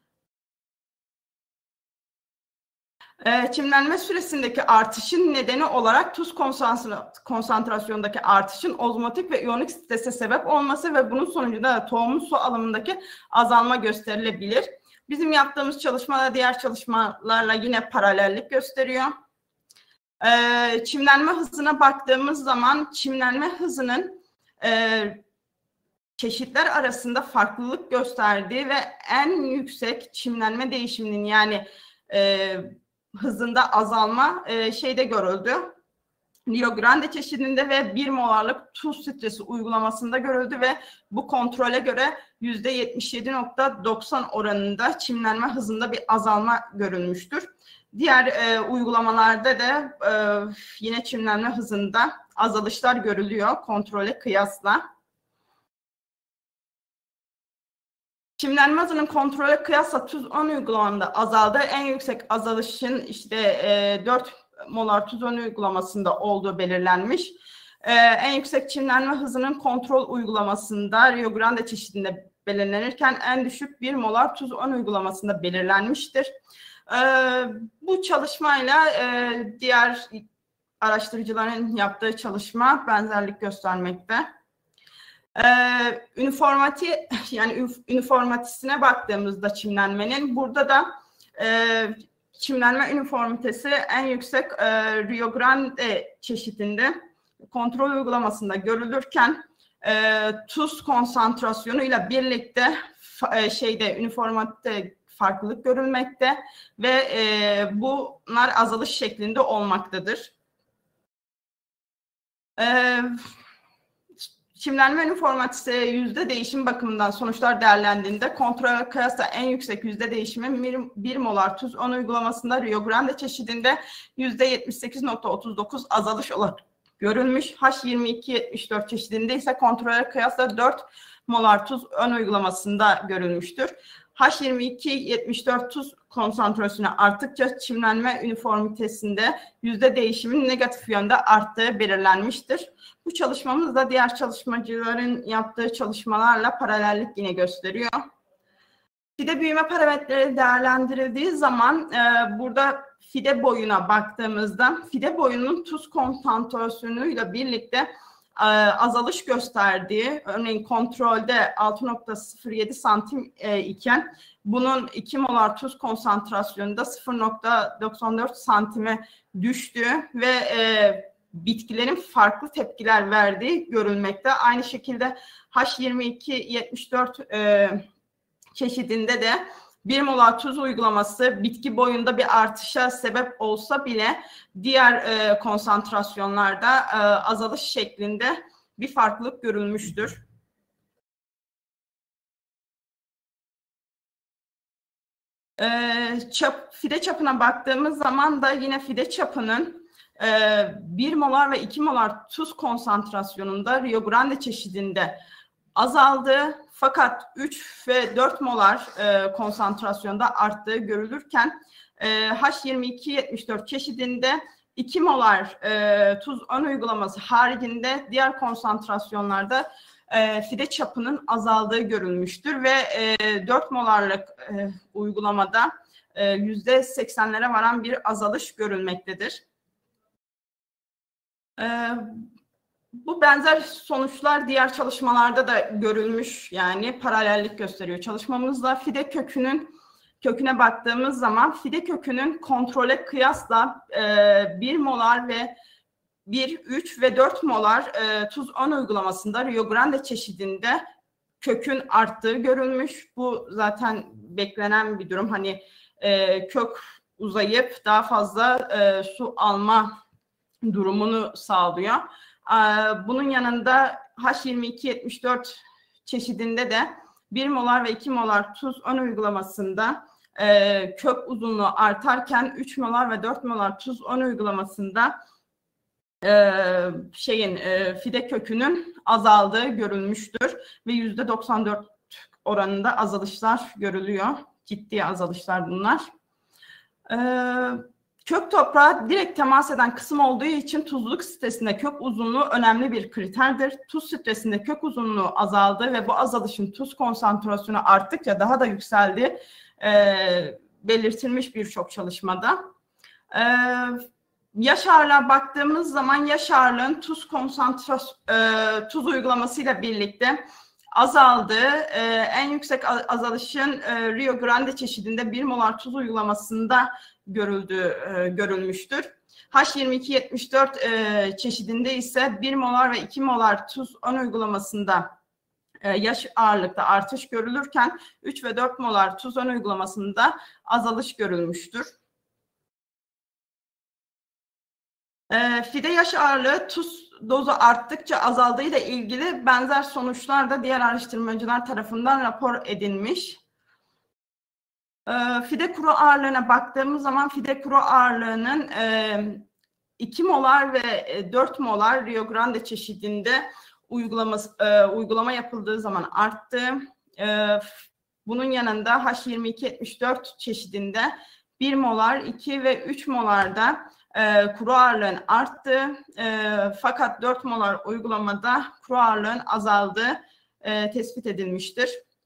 E, çimlenme süresindeki artışın nedeni olarak tuz konsantrasyondaki artışın ozmotik ve iyonik strese sebep olması ve bunun sonucunda tohumun su alımındaki azalma gösterilebilir. Bizim yaptığımız çalışmalar diğer çalışmalarla yine paralellik gösteriyor. E, çimlenme hızına baktığımız zaman çimlenme hızının Ee, çeşitler arasında farklılık gösterdiği ve en yüksek çimlenme değişiminin yani e, hızında azalma e, şeyde görüldü. Rio Grande çeşidinde ve bir molarlık tuz stresi uygulamasında görüldü ve bu kontrole göre yüzde yetmiş yedi nokta doksan oranında çimlenme hızında bir azalma görülmüştür. Diğer e, uygulamalarda da e, yine çimlenme hızında azalışlar görülüyor kontrole kıyasla. Çimlenme hızının kontrole kıyasla tuz on uygulamanda azaldı. En yüksek azalışın işte e, dört molar tuz on uygulamasında olduğu belirlenmiş. E, en yüksek çimlenme hızının kontrol uygulamasında Rio Grande çeşidinde belirlenirken en düşük bir molar tuz on uygulamasında belirlenmiştir. E, bu çalışmayla e, diğer araştırıcıların yaptığı çalışma benzerlik göstermekte. Ee, üniformati yani üniformatisine baktığımızda çimlenmenin burada da e, çimlenme üniformitesi en yüksek e, Rio Grande çeşidinde kontrol uygulamasında görülürken e, tuz konsantrasyonuyla birlikte e, şeyde üniformatide farklılık görülmekte ve e, bunlar azalış şeklinde olmaktadır. Ee, Çimlenme üniformitesi yüzde değişim bakımından sonuçlar değerlendiğinde kontrole kıyasla en yüksek yüzde değişimi bir molar tuz on uygulamasında Rio Grande çeşidinde yüzde yetmiş sekiz nokta otuz dokuz azalış olarak görülmüş. H yirmi iki yetmiş dört çeşidinde ise kontrole kıyasla dört molar tuz ön uygulamasında görülmüştür. H yirmi iki yetmiş dört tuz konsantrasyonu arttıkça çimlenme üniformitesinde yüzde değişimin negatif yönde arttığı belirlenmiştir. Bu çalışmamız da diğer çalışmacıların yaptığı çalışmalarla paralellik yine gösteriyor. Fide büyüme parametreleri değerlendirildiği zaman e, burada fide boyuna baktığımızda fide boyunun tuz konsantrasyonuyla birlikte e, azalış gösterdiği, örneğin kontrolde altı nokta sıfır yedi santim e, iken bunun iki molar tuz konsantrasyonunda sıfır nokta doksan dört santime düştüğü ve e, bitkilerin farklı tepkiler verdiği görülmekte. Aynı şekilde H yirmi iki yetmiş dört e, çeşidinde de bir molar tuz uygulaması bitki boyunda bir artışa sebep olsa bile diğer e, konsantrasyonlarda e, azalış şeklinde bir farklılık görülmüştür. E, çap, fide çapına baktığımız zaman da yine fide çapının bir molar ve iki molar tuz konsantrasyonunda Rio Grande çeşidinde azaldı. Fakat üç ve dört molar e, konsantrasyonda arttığı görülürken e, H yirmi iki yetmiş dört çeşidinde iki molar e, tuz ön uygulaması haricinde diğer konsantrasyonlarda e, fide çapının azaldığı görülmüştür ve e, dört molarlık e, uygulamada e, yüzde seksenlere varan bir azalış görülmektedir. Ee, bu benzer sonuçlar diğer çalışmalarda da görülmüş, yani paralellik gösteriyor. Çalışmamızda fide kökünün köküne baktığımız zaman fide kökünün kontrole kıyasla e, bir molar ve bir, üç ve dört molar e, tuz on uygulamasında Rio Grande çeşidinde kökün arttığı görülmüş. Bu zaten beklenen bir durum. Hani e, kök uzayıp daha fazla e, su alma durumunu sağlıyor. Bunun yanında H yirmi iki yetmiş dört çeşidinde de bir molar ve iki molar tuz ön uygulamasında kök uzunluğu artarken üç molar ve dört molar tuz ön uygulamasında şeyin fide kökünün azaldığı görülmüştür ve yüzde doksan dört oranında azalışlar görülüyor. Ciddi azalışlar bunlar. Evet. Kök toprağa direkt temas eden kısım olduğu için tuzluluk sitesinde kök uzunluğu önemli bir kriterdir. Tuz sitesinde kök uzunluğu azaldı ve bu azalışın tuz konsantrasyonu arttıkça daha da yükseldi e, belirtilmiş birçok çalışmada. E, yaş ağırlığa baktığımız zaman yaş ağırlığın tuz konsantrasyon e, tuz uygulamasıyla birlikte azaldı. E, en yüksek azalışın e, Rio Grande çeşidinde bir molar tuz uygulamasında görüldü, e, görülmüştür. H yirmi iki yetmiş dört e, çeşidinde ise bir molar ve iki molar tuz ön uygulamasında e, yaş ağırlıkta artış görülürken üç ve dört molar tuz ön uygulamasında azalış görülmüştür. E, fide yaş ağırlığı tuz dozu arttıkça azaldığıyla ilgili benzer sonuçlar da diğer araştırmacılar tarafından rapor edilmiş. Fide kuru ağırlığına baktığımız zaman fide kuru ağırlığının iki molar ve dört molar Rio Grande çeşidinde uygulaması, uygulama yapıldığı zaman arttı. Bunun yanında H yirmi iki yetmiş dört çeşidinde bir molar, iki ve üç molarda kuru ağırlığın arttı. Fakat dört molar uygulamada kuru ağırlığın azaldığı tespit edilmiştir.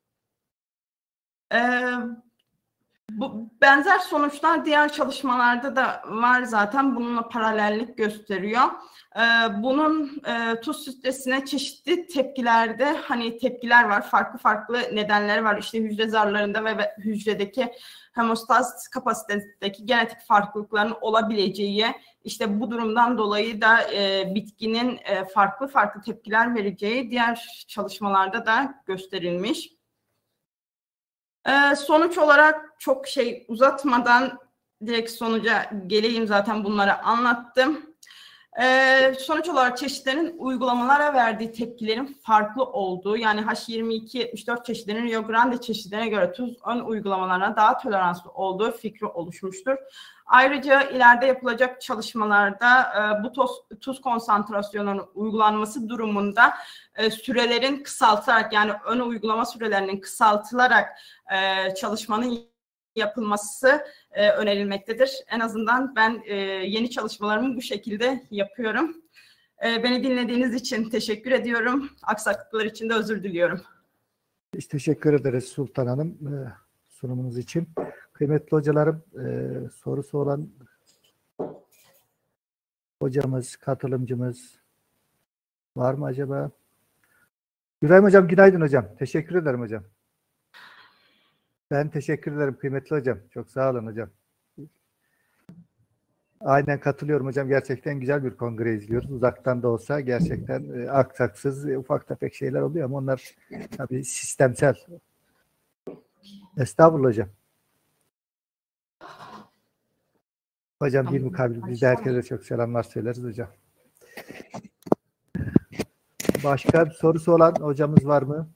Bu benzer sonuçlar diğer çalışmalarda da var zaten. Bununla paralellik gösteriyor. Ee, bunun e, tuz sitesine çeşitli tepkilerde hani tepkiler var. Farklı farklı nedenleri var. İşte hücre zarlarında ve, ve hücredeki hemostaz kapasitesindeki genetik farklılıkların olabileceği, işte bu durumdan dolayı da e, bitkinin e, farklı farklı tepkiler vereceği diğer çalışmalarda da gösterilmiş. Ee, sonuç olarak çok şey uzatmadan direkt sonuca geleyim, zaten bunları anlattım. Ee, sonuç olarak çeşitlerin uygulamalara verdiği tepkilerin farklı olduğu, yani H yirmi iki yetmiş dört çeşitlerinin Rio Grande çeşitlerine göre tuz ön uygulamalarına daha toleranslı olduğu fikri oluşmuştur. Ayrıca ileride yapılacak çalışmalarda e, bu toz, tuz konsantrasyonunun uygulanması durumunda e, sürelerin kısaltılarak, yani ön uygulama sürelerinin kısaltılarak e, çalışmanın yapılması e, önerilmektedir. En azından ben e, yeni çalışmalarımı bu şekilde yapıyorum. E, beni dinlediğiniz için teşekkür ediyorum. Aksaklıklar için de özür diliyorum. Biz teşekkür ederiz Sultan Hanım e, sunumunuz için. Kıymetli hocalarım, e, sorusu olan hocamız, katılımcımız var mı acaba? İbrahim Hocam, günaydın hocam. Teşekkür ederim hocam. Ben teşekkür ederim kıymetli hocam. Çok sağ olun hocam. Aynen katılıyorum hocam. Gerçekten güzel bir kongre izliyoruz. Uzaktan da olsa gerçekten e, aksaksız, e, ufak tefek şeyler oluyor ama onlar tabii sistemsel. Estağfurullah hocam. Hocam bir mukabil biz de herkese çok selamlar söyleriz hocam. Başka bir sorusu olan hocamız var mı?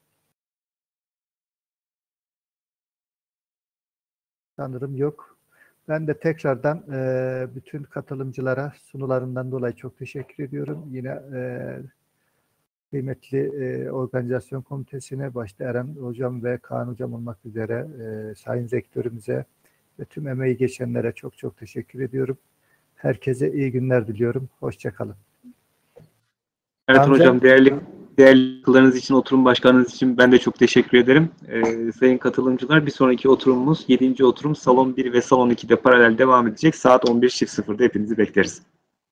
Sanırım yok. Ben de tekrardan e, bütün katılımcılara sunularından dolayı çok teşekkür ediyorum. Yine e, kıymetli e, organizasyon komitesine, başta Eren Hocam ve Kaan Hocam olmak üzere e, sayın rektörümüze ve tüm emeği geçenlere çok çok teşekkür ediyorum. Herkese iyi günler diliyorum. Hoşça kalın. Evet Hamza. hocam, değerli değerli katkılarınız için, oturum başkanınız için ben de çok teşekkür ederim. Ee, sayın katılımcılar, bir sonraki oturumumuz yedinci oturum salon bir ve salon ikide paralel devam edecek. Saat on bir sıfırda hepinizi bekleriz.